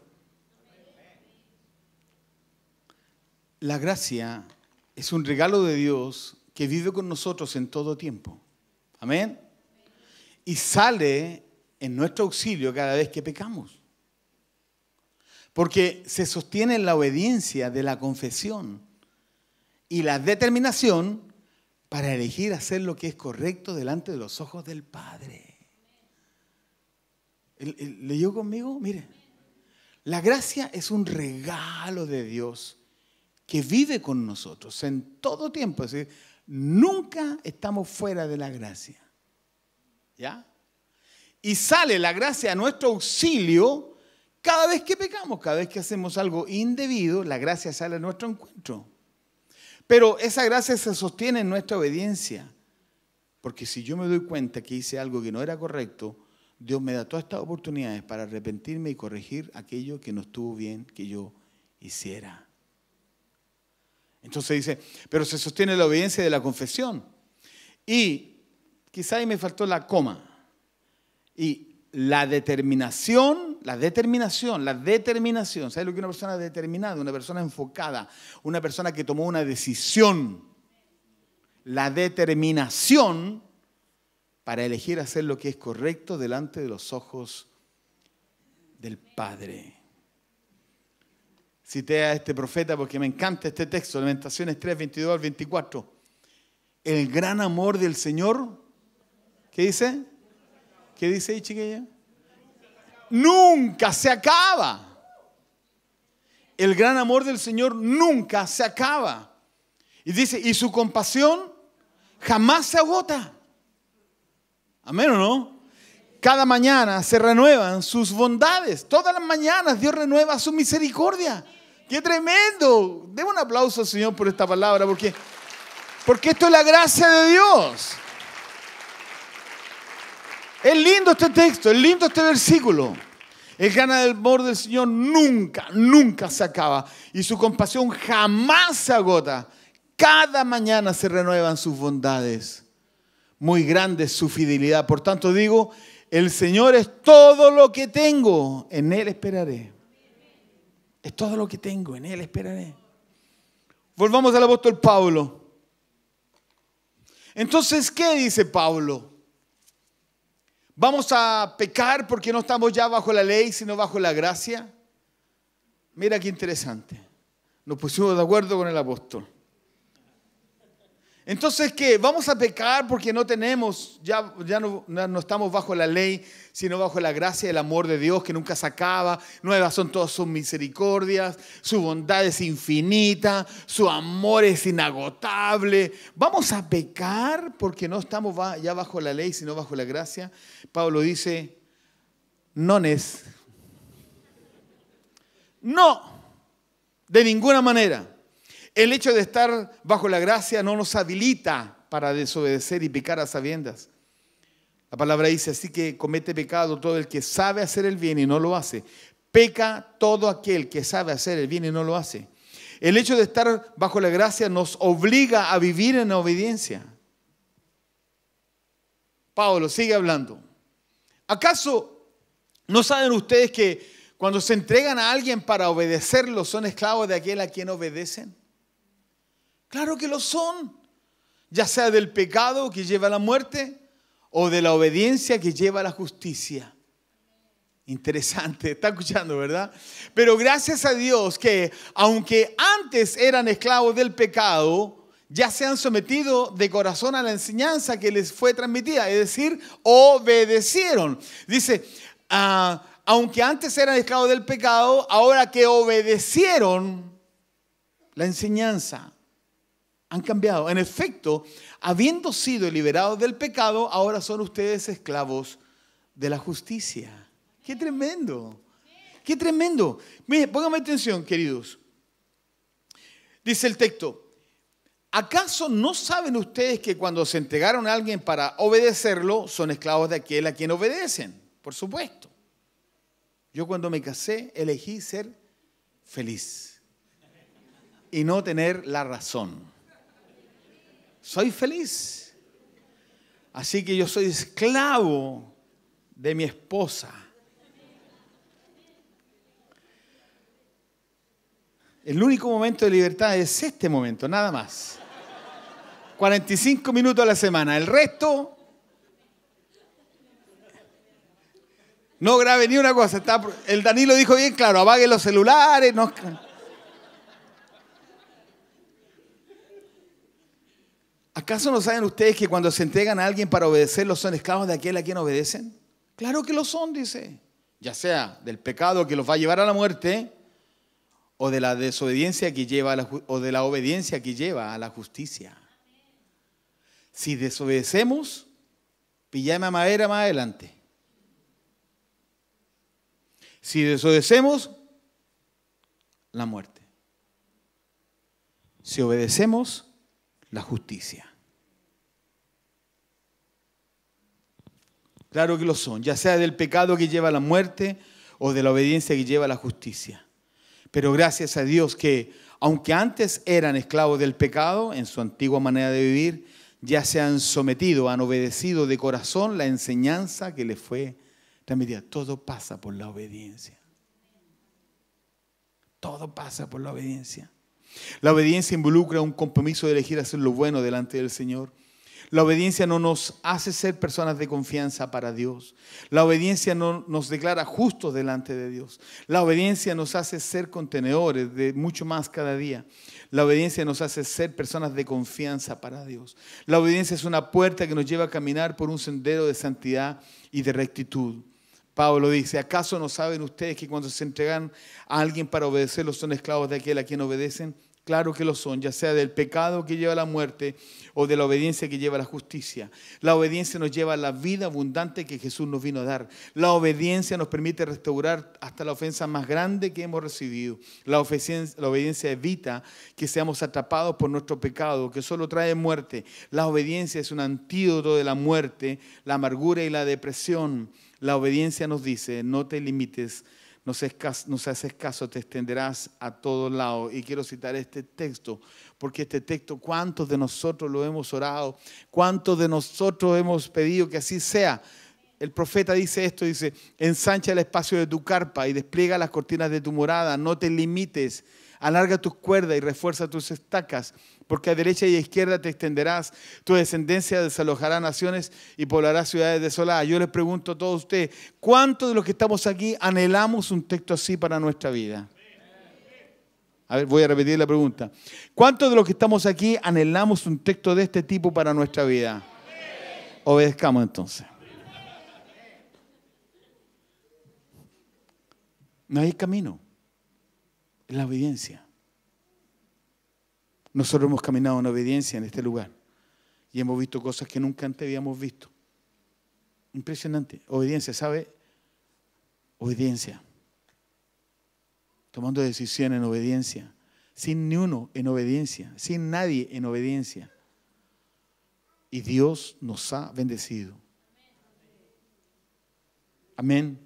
La gracia es un regalo de Dios que vive con nosotros en todo tiempo. Amén. Y sale en nuestro auxilio cada vez que pecamos. Porque se sostiene en la obediencia de la confesión y la determinación para elegir hacer lo que es correcto delante de los ojos del Padre. ¿Leyó conmigo? Mire, la gracia es un regalo de Dios que vive con nosotros en todo tiempo. Es decir, nunca estamos fuera de la gracia. ¿Ya? Y sale la gracia a nuestro auxilio cada vez que pecamos, cada vez que hacemos algo indebido, la gracia sale a nuestro encuentro. Pero esa gracia se sostiene en nuestra obediencia. Porque si yo me doy cuenta que hice algo que no era correcto, Dios me da todas estas oportunidades para arrepentirme y corregir aquello que no estuvo bien que yo hiciera. Entonces dice, pero se sostiene la obediencia de la confesión. Y quizá ahí me faltó la coma. Y la determinación, la determinación, la determinación. ¿Sabes lo que es una persona determinada? Una persona enfocada, una persona que tomó una decisión. La determinación para elegir hacer lo que es correcto delante de los ojos del Padre. Cité a este profeta porque me encanta este texto, Lamentaciones tres, veintidós al veinticuatro. El gran amor del Señor, ¿qué dice? ¿Qué dice ahí, chiquilla? Nunca se acaba. El gran amor del Señor nunca se acaba. Y dice, y su compasión jamás se agota. Amén, ¿o no? Cada mañana se renuevan sus bondades. Todas las mañanas Dios renueva su misericordia. ¡Qué tremendo! Deme un aplauso al Señor por esta palabra, porque, porque esto es la gracia de Dios. Es lindo este texto, es lindo este versículo. El gran amor del Señor nunca, nunca se acaba. Y su compasión jamás se agota. Cada mañana se renuevan sus bondades. Muy grande es su fidelidad. Por tanto digo, el Señor es todo lo que tengo. En Él esperaré. Es todo lo que tengo. En Él esperaré. Volvamos al apóstol Pablo. Entonces, ¿qué dice Pablo? ¿Vamos a pecar porque no estamos ya bajo la ley, sino bajo la gracia? Mira qué interesante. Nos pusimos de acuerdo con el apóstol. Entonces, ¿qué? ¿Vamos a pecar porque no tenemos, ya, ya no, no estamos bajo la ley, sino bajo la gracia y el amor de Dios que nunca se acaba? Nuevas son todas sus misericordias, su bondad es infinita, su amor es inagotable. ¿Vamos a pecar porque no estamos ya bajo la ley, sino bajo la gracia? Pablo dice, nones. No, de ninguna manera. El hecho de estar bajo la gracia no nos habilita para desobedecer y pecar a sabiendas. La palabra dice, así que comete pecado todo el que sabe hacer el bien y no lo hace. Peca todo aquel que sabe hacer el bien y no lo hace. El hecho de estar bajo la gracia nos obliga a vivir en obediencia. Pablo sigue hablando. ¿Acaso no saben ustedes que cuando se entregan a alguien para obedecerlo son esclavos de aquel a quien obedecen? Claro que lo son, ya sea del pecado que lleva a la muerte o de la obediencia que lleva a la justicia. Interesante, está escuchando, ¿verdad? Pero gracias a Dios que aunque antes eran esclavos del pecado, ya se han sometido de corazón a la enseñanza que les fue transmitida, es decir, obedecieron. Dice, uh, aunque antes eran esclavos del pecado, ahora que obedecieron la enseñanza, han cambiado. En efecto, habiendo sido liberados del pecado, ahora son ustedes esclavos de la justicia. ¡Qué tremendo! ¡Qué tremendo! Miren, pónganme atención, queridos. Dice el texto, ¿acaso no saben ustedes que cuando se entregaron a alguien para obedecerlo, son esclavos de aquel a quien obedecen? Por supuesto. Yo cuando me casé, elegí ser feliz y no tener la razón. Soy feliz. Así que yo soy esclavo de mi esposa. El único momento de libertad es este momento, nada más. cuarenta y cinco minutos a la semana. El resto, no grabe ni una cosa. Está, el Danilo dijo bien claro, apague los celulares. No. ¿Acaso no saben ustedes que cuando se entregan a alguien para obedecerlo son esclavos de aquel a quien obedecen? Claro que lo son, dice. ya sea del pecado que los va a llevar a la muerte, o de la desobediencia que lleva a la, o de la obediencia que lleva a la justicia. Si desobedecemos, pillame a madera más adelante. Si desobedecemos, la muerte. Si obedecemos, la justicia. Claro que lo son, ya sea del pecado que lleva a la muerte o de la obediencia que lleva a la justicia. Pero gracias a Dios que, aunque antes eran esclavos del pecado, en su antigua manera de vivir, ya se han sometido, han obedecido de corazón la enseñanza que les fue transmitida. Todo pasa por la obediencia. Todo pasa por la obediencia. La obediencia involucra un compromiso de elegir hacer lo bueno delante del Señor. La obediencia no nos hace ser personas de confianza para Dios. La obediencia no nos declara justos delante de Dios. La obediencia nos hace ser contenedores de mucho más cada día. La obediencia nos hace ser personas de confianza para Dios. La obediencia es una puerta que nos lleva a caminar por un sendero de santidad y de rectitud. Pablo dice, ¿acaso no saben ustedes que cuando se entregan a alguien para obedecerlo son esclavos de aquel a quien obedecen? Claro que lo son, ya sea del pecado que lleva a la muerte o de la obediencia que lleva a la justicia. La obediencia nos lleva a la vida abundante que Jesús nos vino a dar. La obediencia nos permite restaurar hasta la ofensa más grande que hemos recibido. La obediencia, la obediencia evita que seamos atrapados por nuestro pecado, que solo trae muerte. La obediencia es un antídoto de la muerte, la amargura y la depresión. La obediencia nos dice, no te limites, no se haces caso, te extenderás a todos lados. Y quiero citar este texto, porque este texto, ¿cuántos de nosotros lo hemos orado? ¿Cuántos de nosotros hemos pedido que así sea? El profeta dice esto, dice, ensancha el espacio de tu carpa y despliega las cortinas de tu morada, no te limites, alarga tus cuerdas y refuerza tus estacas, porque a derecha y a izquierda te extenderás, tu descendencia desalojará naciones y poblará ciudades desoladas. Yo les pregunto a todos ustedes, ¿cuántos de los que estamos aquí anhelamos un texto así para nuestra vida? A ver, voy a repetir la pregunta. ¿Cuántos de los que estamos aquí anhelamos un texto de este tipo para nuestra vida? Obedezcamos entonces. No hay camino, es la obediencia. Nosotros hemos caminado en obediencia en este lugar y hemos visto cosas que nunca antes habíamos visto. Impresionante. Obediencia, ¿sabe? Obediencia. Tomando decisiones en obediencia. Sin ni uno en obediencia. Sin nadie en obediencia. Y Dios nos ha bendecido. Amén.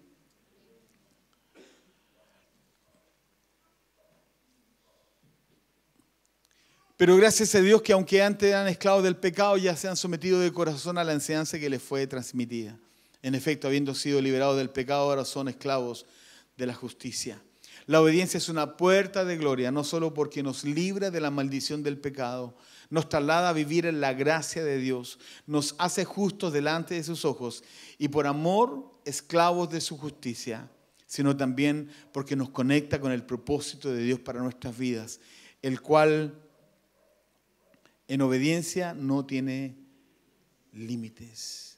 Pero gracias a Dios que aunque antes eran esclavos del pecado, ya se han sometido de corazón a la enseñanza que les fue transmitida. En efecto, habiendo sido liberados del pecado, ahora son esclavos de la justicia. La obediencia es una puerta de gloria, no solo porque nos libra de la maldición del pecado, nos traslada a vivir en la gracia de Dios, nos hace justos delante de sus ojos y por amor esclavos de su justicia, sino también porque nos conecta con el propósito de Dios para nuestras vidas, el cual en obediencia no tiene límites.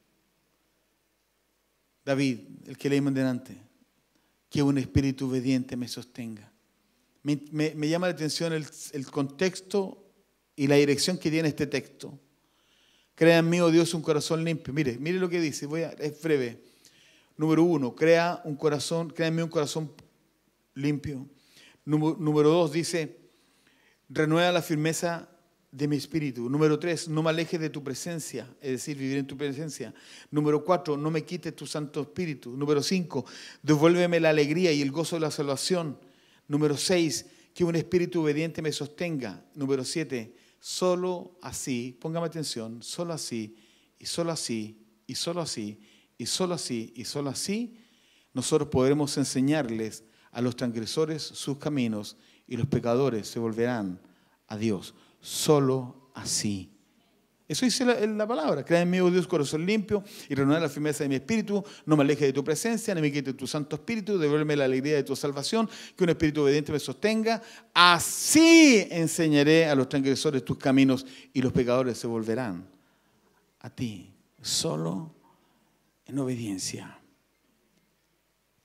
David, el que leímos delante, que un espíritu obediente me sostenga. Me, me, me llama la atención el, el contexto y la dirección que tiene este texto. Crea en mí, oh Dios, un corazón limpio. Mire, mire lo que dice, voy a, es breve. Número uno, crea un corazón, crea en mí un corazón limpio. Número, número dos, dice, renueva la firmeza de mi espíritu. Número tres, no me alejes de tu presencia, es decir, vivir en tu presencia. Número cuatro, no me quites tu Santo Espíritu. Número cinco, devuélveme la alegría y el gozo de la salvación. Número seis, que un espíritu obediente me sostenga. Número siete, solo así, póngame atención, solo así, y solo así, y solo así, y solo así, y solo así, nosotros podremos enseñarles a los transgresores sus caminos y los pecadores se volverán a Dios. Solo así. Eso dice la, la palabra. Crea en mí, oh Dios, corazón limpio y renueva la firmeza de mi espíritu. No me alejes de tu presencia, ni me quites tu Santo Espíritu. Devuélveme la alegría de tu salvación. Que un espíritu obediente me sostenga. Así enseñaré a los transgresores tus caminos y los pecadores se volverán a ti. Solo en obediencia.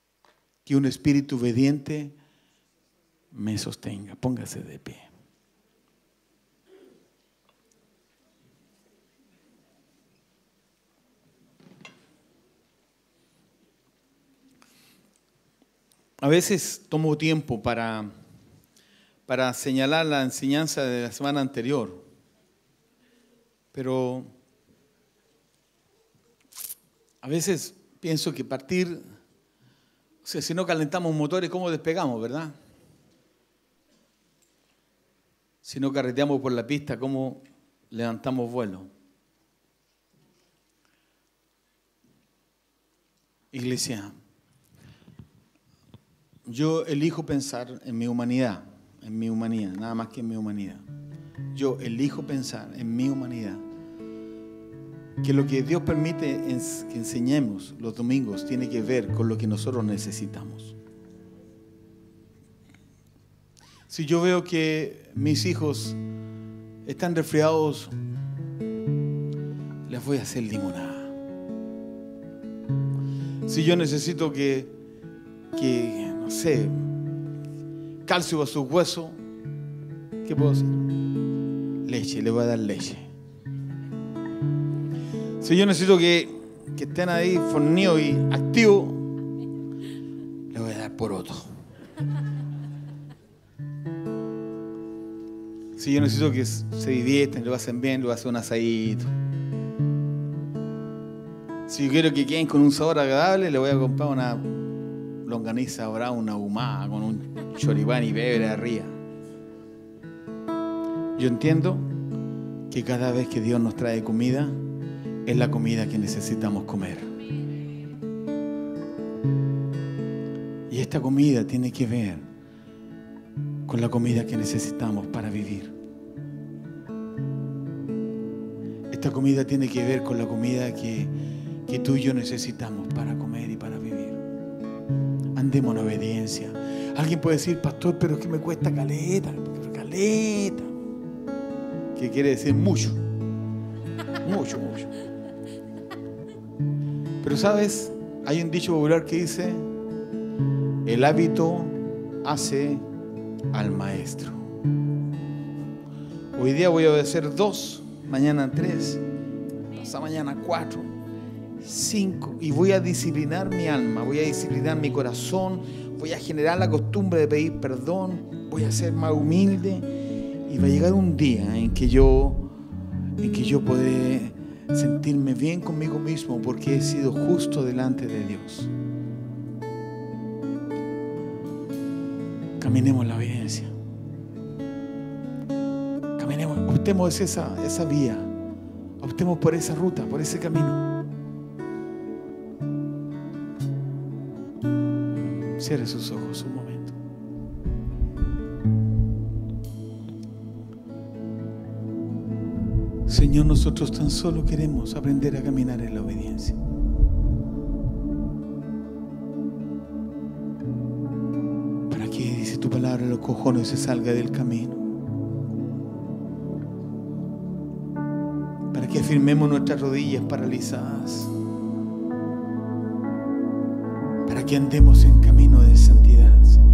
que un espíritu obediente me sostenga. Póngase de pie. A veces tomo tiempo para, para señalar la enseñanza de la semana anterior, pero a veces pienso que partir, o sea, si no calentamos motores, ¿cómo despegamos, verdad? Si no carreteamos por la pista, ¿cómo levantamos vuelo? Iglesia, yo elijo pensar en mi humanidad, en mi humanidad, nada más que en mi humanidad. Yo elijo pensar en mi humanidad. Que lo que Dios permite que enseñemos los domingos tiene que ver con lo que nosotros necesitamos. Si yo veo que mis hijos están resfriados, les voy a hacer limonada. Si yo necesito que, que no sé, calcio a sus huesos, ¿qué puedo hacer? Leche, le voy a dar leche. Si yo necesito que, que estén ahí fornidos y activos, le voy a dar poroto. Si yo necesito que se divierten, lo hacen bien, le voy a hacer un asadito. Si yo quiero que queden con un sabor agradable, le voy a comprar una longaniza brava, una ahumada con un choripán y pebre arriba. Yo entiendo que cada vez que Dios nos trae comida, es la comida que necesitamos comer. Y esta comida tiene que ver con la comida que necesitamos para vivir. Esta comida tiene que ver con la comida que, que tú y yo necesitamos para comer y para vivir. Andemos en obediencia. Alguien puede decir, pastor, pero es que me cuesta caleta, caleta. Que quiere decir mucho. Mucho, mucho. Pero sabes, hay un dicho popular que dice, el hábito hace al maestro. Hoy día voy a obedecer dos, mañana tres, pasado mañana cuatro, cinco, y voy a disciplinar mi alma, voy a disciplinar mi corazón, voy a generar la costumbre de pedir perdón, voy a ser más humilde, y va a llegar un día en que yo, en que yo podré sentirme bien conmigo mismo porque he sido justo delante de Dios. Caminemos en la obediencia. Caminemos, optemos esa, esa vía, optemos por esa ruta, por ese camino. Cierre sus ojos un momento. Señor, nosotros tan solo queremos aprender a caminar en la obediencia. Para que, dice tu palabra, los cojones se salga del camino. Para que afirmemos nuestras rodillas paralizadas. Para que andemos en camino de santidad, Señor.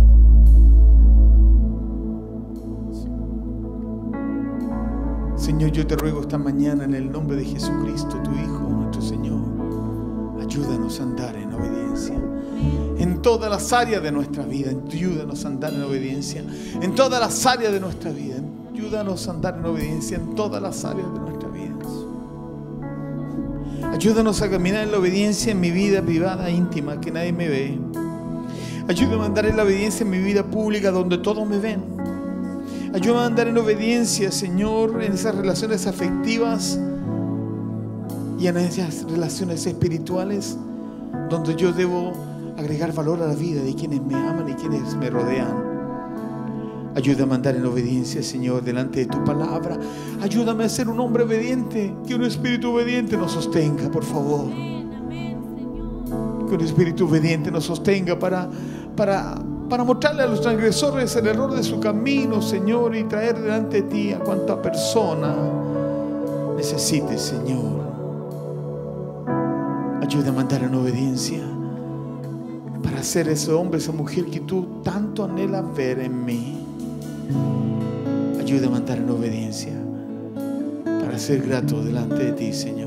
Señor, yo te ruego esta mañana en el nombre de Jesucristo, tu Hijo, nuestro Señor, ayúdanos a andar en obediencia en todas las áreas de nuestra vida. Ayúdanos a andar en obediencia en todas las áreas de nuestra vida. Ayúdanos a andar en obediencia en todas las áreas de nuestra vida. Ayúdanos a caminar en la obediencia en mi vida privada, íntima, que nadie me ve. Ayúdame a andar en la obediencia en mi vida pública, donde todos me ven. Ayúdame a andar en obediencia, Señor, en esas relaciones afectivas y en esas relaciones espirituales donde yo debo agregar valor a la vida de quienes me aman y quienes me rodean. Ayúdame a andar en obediencia, Señor, delante de tu palabra. Ayúdame a ser un hombre obediente, que un espíritu obediente nos sostenga, por favor. Que un espíritu obediente nos sostenga para, para, para mostrarle a los transgresores el error de su camino, Señor, y traer delante de ti a cuanta persona necesite, Señor. Ayúdame a andar en obediencia para para ser ese hombre, esa mujer que tú tanto anhelas ver en mí. Ayúdame a andar en obediencia para ser grato delante de ti, Señor.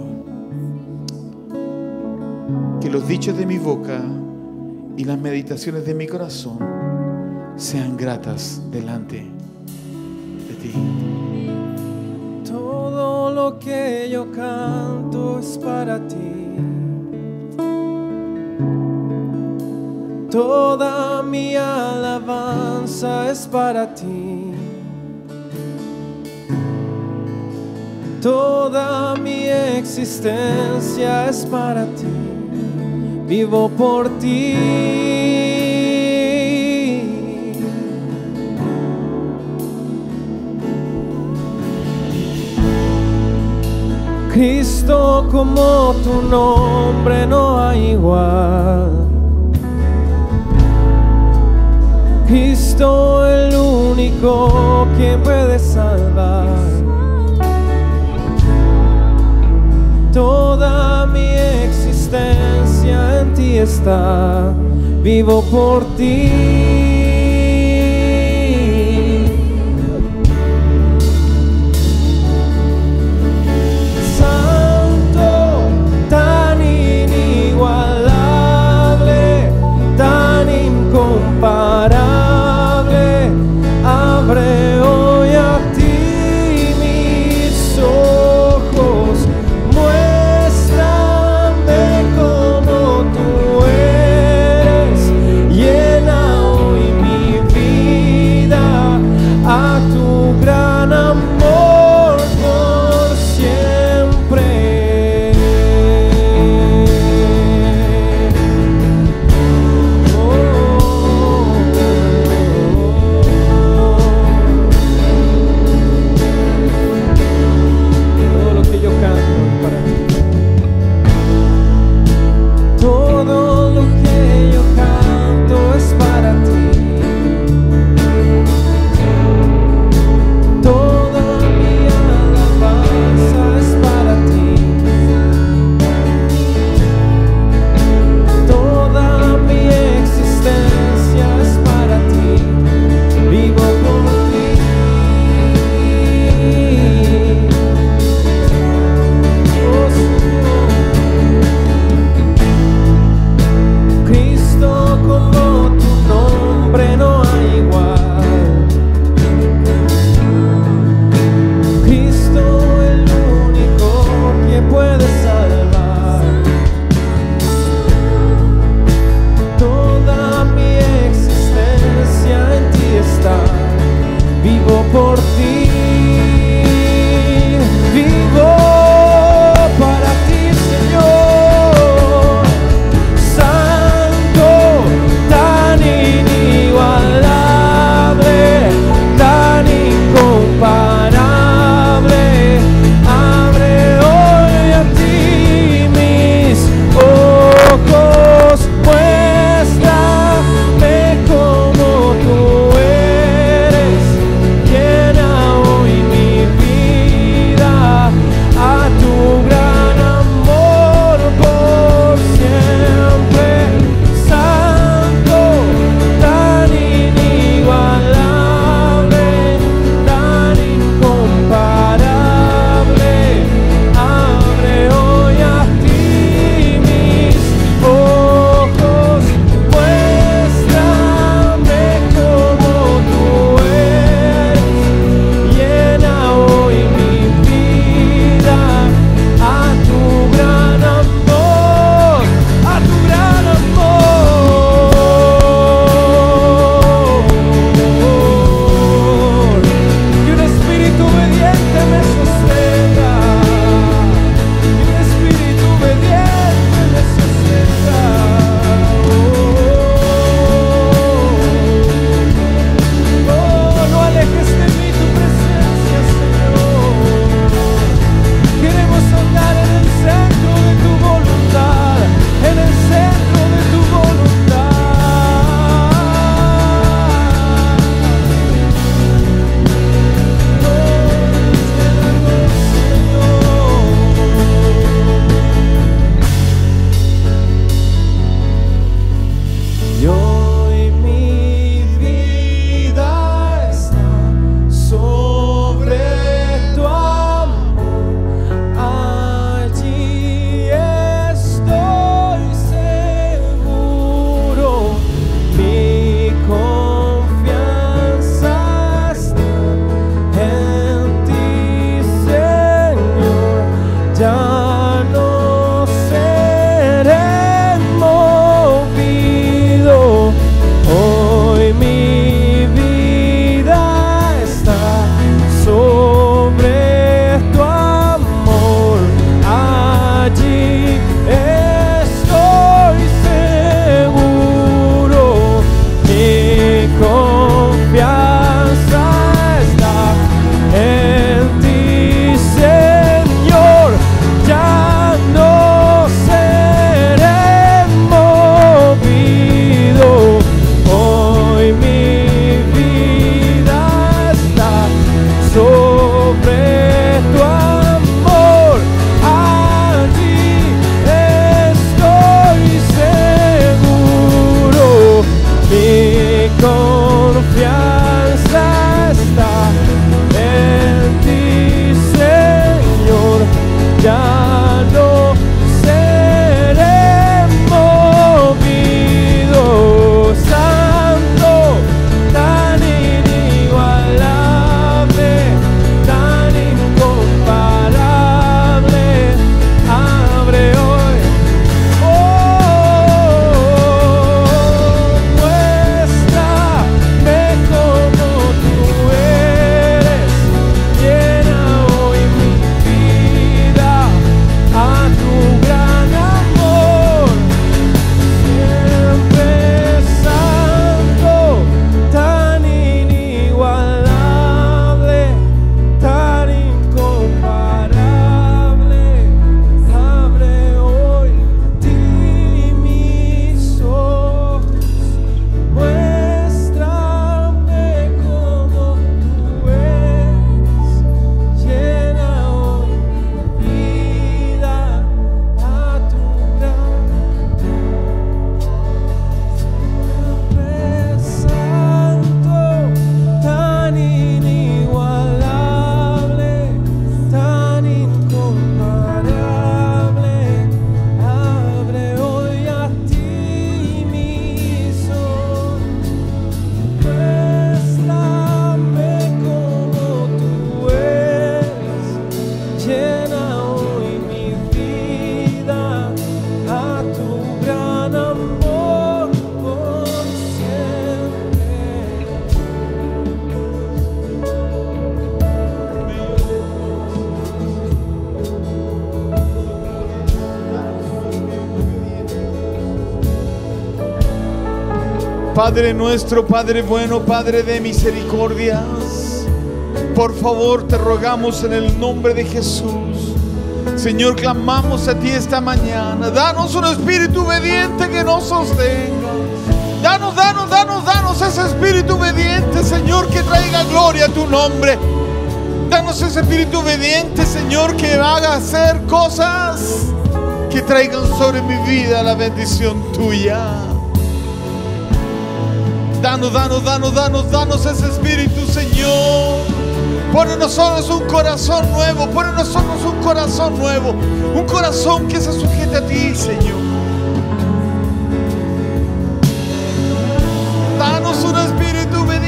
Que los dichos de mi boca y las meditaciones de mi corazón sean gratas delante de ti. Todo lo que yo canto es para ti. Toda mi alabanza es para ti. Toda mi existencia es para ti. Vivo por ti. Cristo, como tu nombre no hay igual. Cristo, el único quien puede salvar. Toda mi existencia en ti está. Vivo por ti. Incomparable, abre hoy a ti mis ojos, muéstrame como tú eres, llena hoy Padre nuestro, Padre bueno, Padre de misericordias, por favor te rogamos en el nombre de Jesús, Señor, clamamos a ti esta mañana. Danos un espíritu obediente que nos sostenga. Danos, danos, danos, danos ese espíritu obediente, Señor, que traiga gloria a tu nombre. Danos ese espíritu obediente, Señor, que haga hacer cosas que traigan sobre mi vida la bendición tuya. Danos, danos, danos, danos, danos ese espíritu, Señor. Pon en nosotros un corazón nuevo, pon en nosotros un corazón nuevo, un corazón que se sujete a ti, Señor. Danos un espíritu obediente,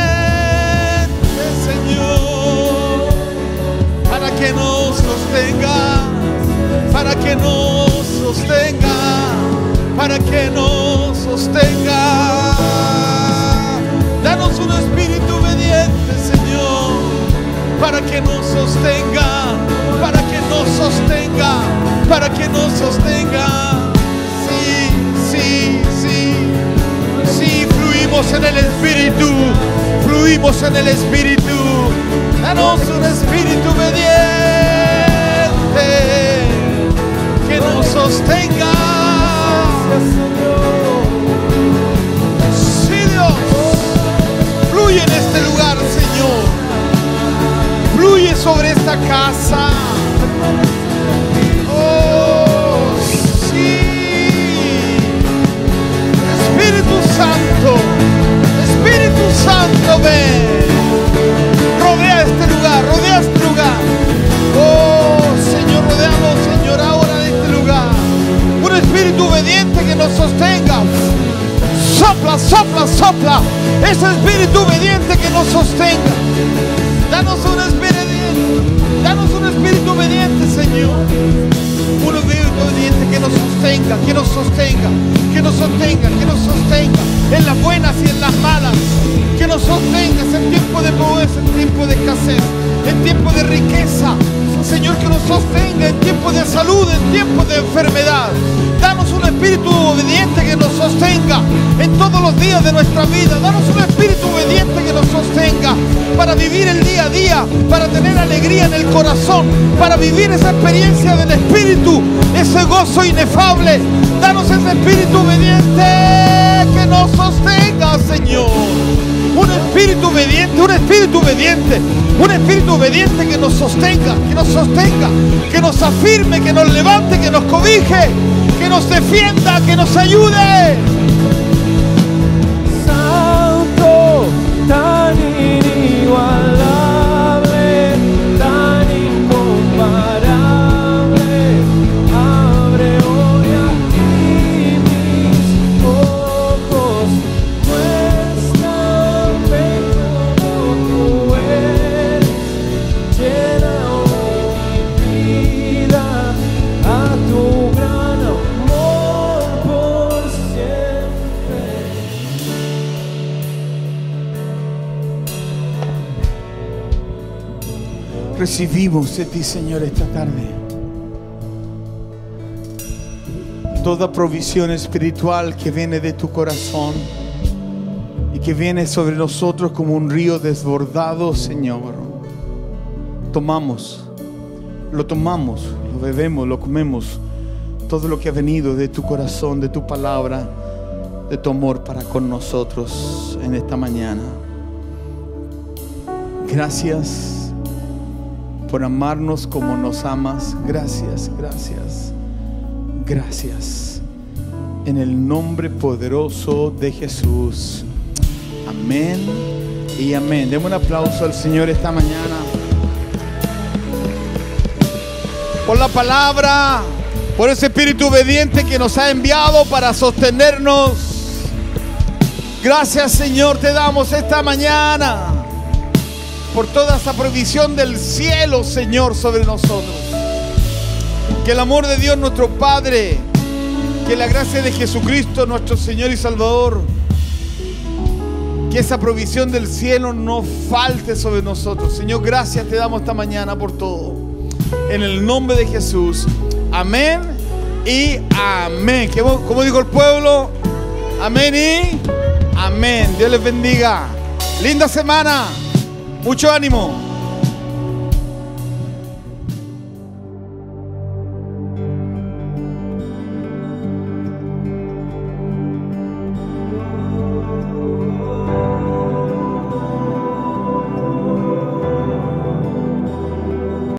Señor, para que nos sostenga, para que nos sostenga, para que nos sostenga. Danos un espíritu obediente, Señor, para que nos sostenga, para que nos sostenga, para que nos sostenga. Sí, sí, sí, sí, fluimos en el Espíritu, fluimos en el Espíritu. Danos un espíritu obediente que nos sostenga. Sí, Dios, fluye en este lugar, Señor. Fluye sobre esta casa. Oh, sí. Espíritu Santo, Espíritu Santo, ven. Rodea este lugar, rodea este lugar. Oh, Señor, rodeamos, Señor, ahora de este lugar. Un espíritu obediente que nos sostenga. Sopla, sopla, sopla. Ese espíritu obediente que nos sostenga. Danos un espíritu, danos un espíritu obediente, Señor. Un espíritu obediente que nos sostenga, que nos sostenga, que nos sostenga, que nos sostenga en las buenas y en las malas. Que nos sostenga en tiempo de pobreza, en tiempo de escasez, en tiempo de riqueza. Señor, que nos sostenga en tiempo de salud, en tiempo de enfermedad. Danos un espíritu obediente que nos sostenga en todos los días de nuestra vida. Danos un espíritu obediente que nos sostenga para vivir el día a día, para tener alegría en el corazón, para vivir esa experiencia del espíritu, ese gozo inefable. Danos ese espíritu obediente que nos sostenga, Señor. Un espíritu obediente, un espíritu obediente, un espíritu obediente que nos sostenga, que nos sostenga, que nos afirme, que nos levante, que nos cobije, que nos defienda, que nos ayude. Santo, tan inigualable, tan incomparable, abre hoy aquí mis ojos, muéstrame como tú eres, llena mi vida a tu gran amor por siempre. Recibimos de ti, Señor, esta tarde toda provisión espiritual que viene de tu corazón y que viene sobre nosotros como un río desbordado, Señor. Tomamos, lo tomamos, lo bebemos, lo comemos, todo lo que ha venido de tu corazón, de tu palabra, de tu amor para con nosotros en esta mañana. Gracias por amarnos como nos amas. Gracias, gracias, gracias. En el nombre poderoso de Jesús. Amén y amén. Demos un aplauso al Señor esta mañana por la palabra, por ese espíritu obediente que nos ha enviado para sostenernos. Gracias, Señor, te damos esta mañana por toda esa provisión del cielo, Señor, sobre nosotros. Que el amor de Dios nuestro Padre, que la gracia de Jesucristo nuestro Señor y Salvador, que esa provisión del cielo no falte sobre nosotros. Señor, gracias te damos esta mañana por todo. En el nombre de Jesús. Amén y amén. ¿Cómo dijo el pueblo? Amén y Amén. Dios les bendiga. Linda semana. Mucho ánimo.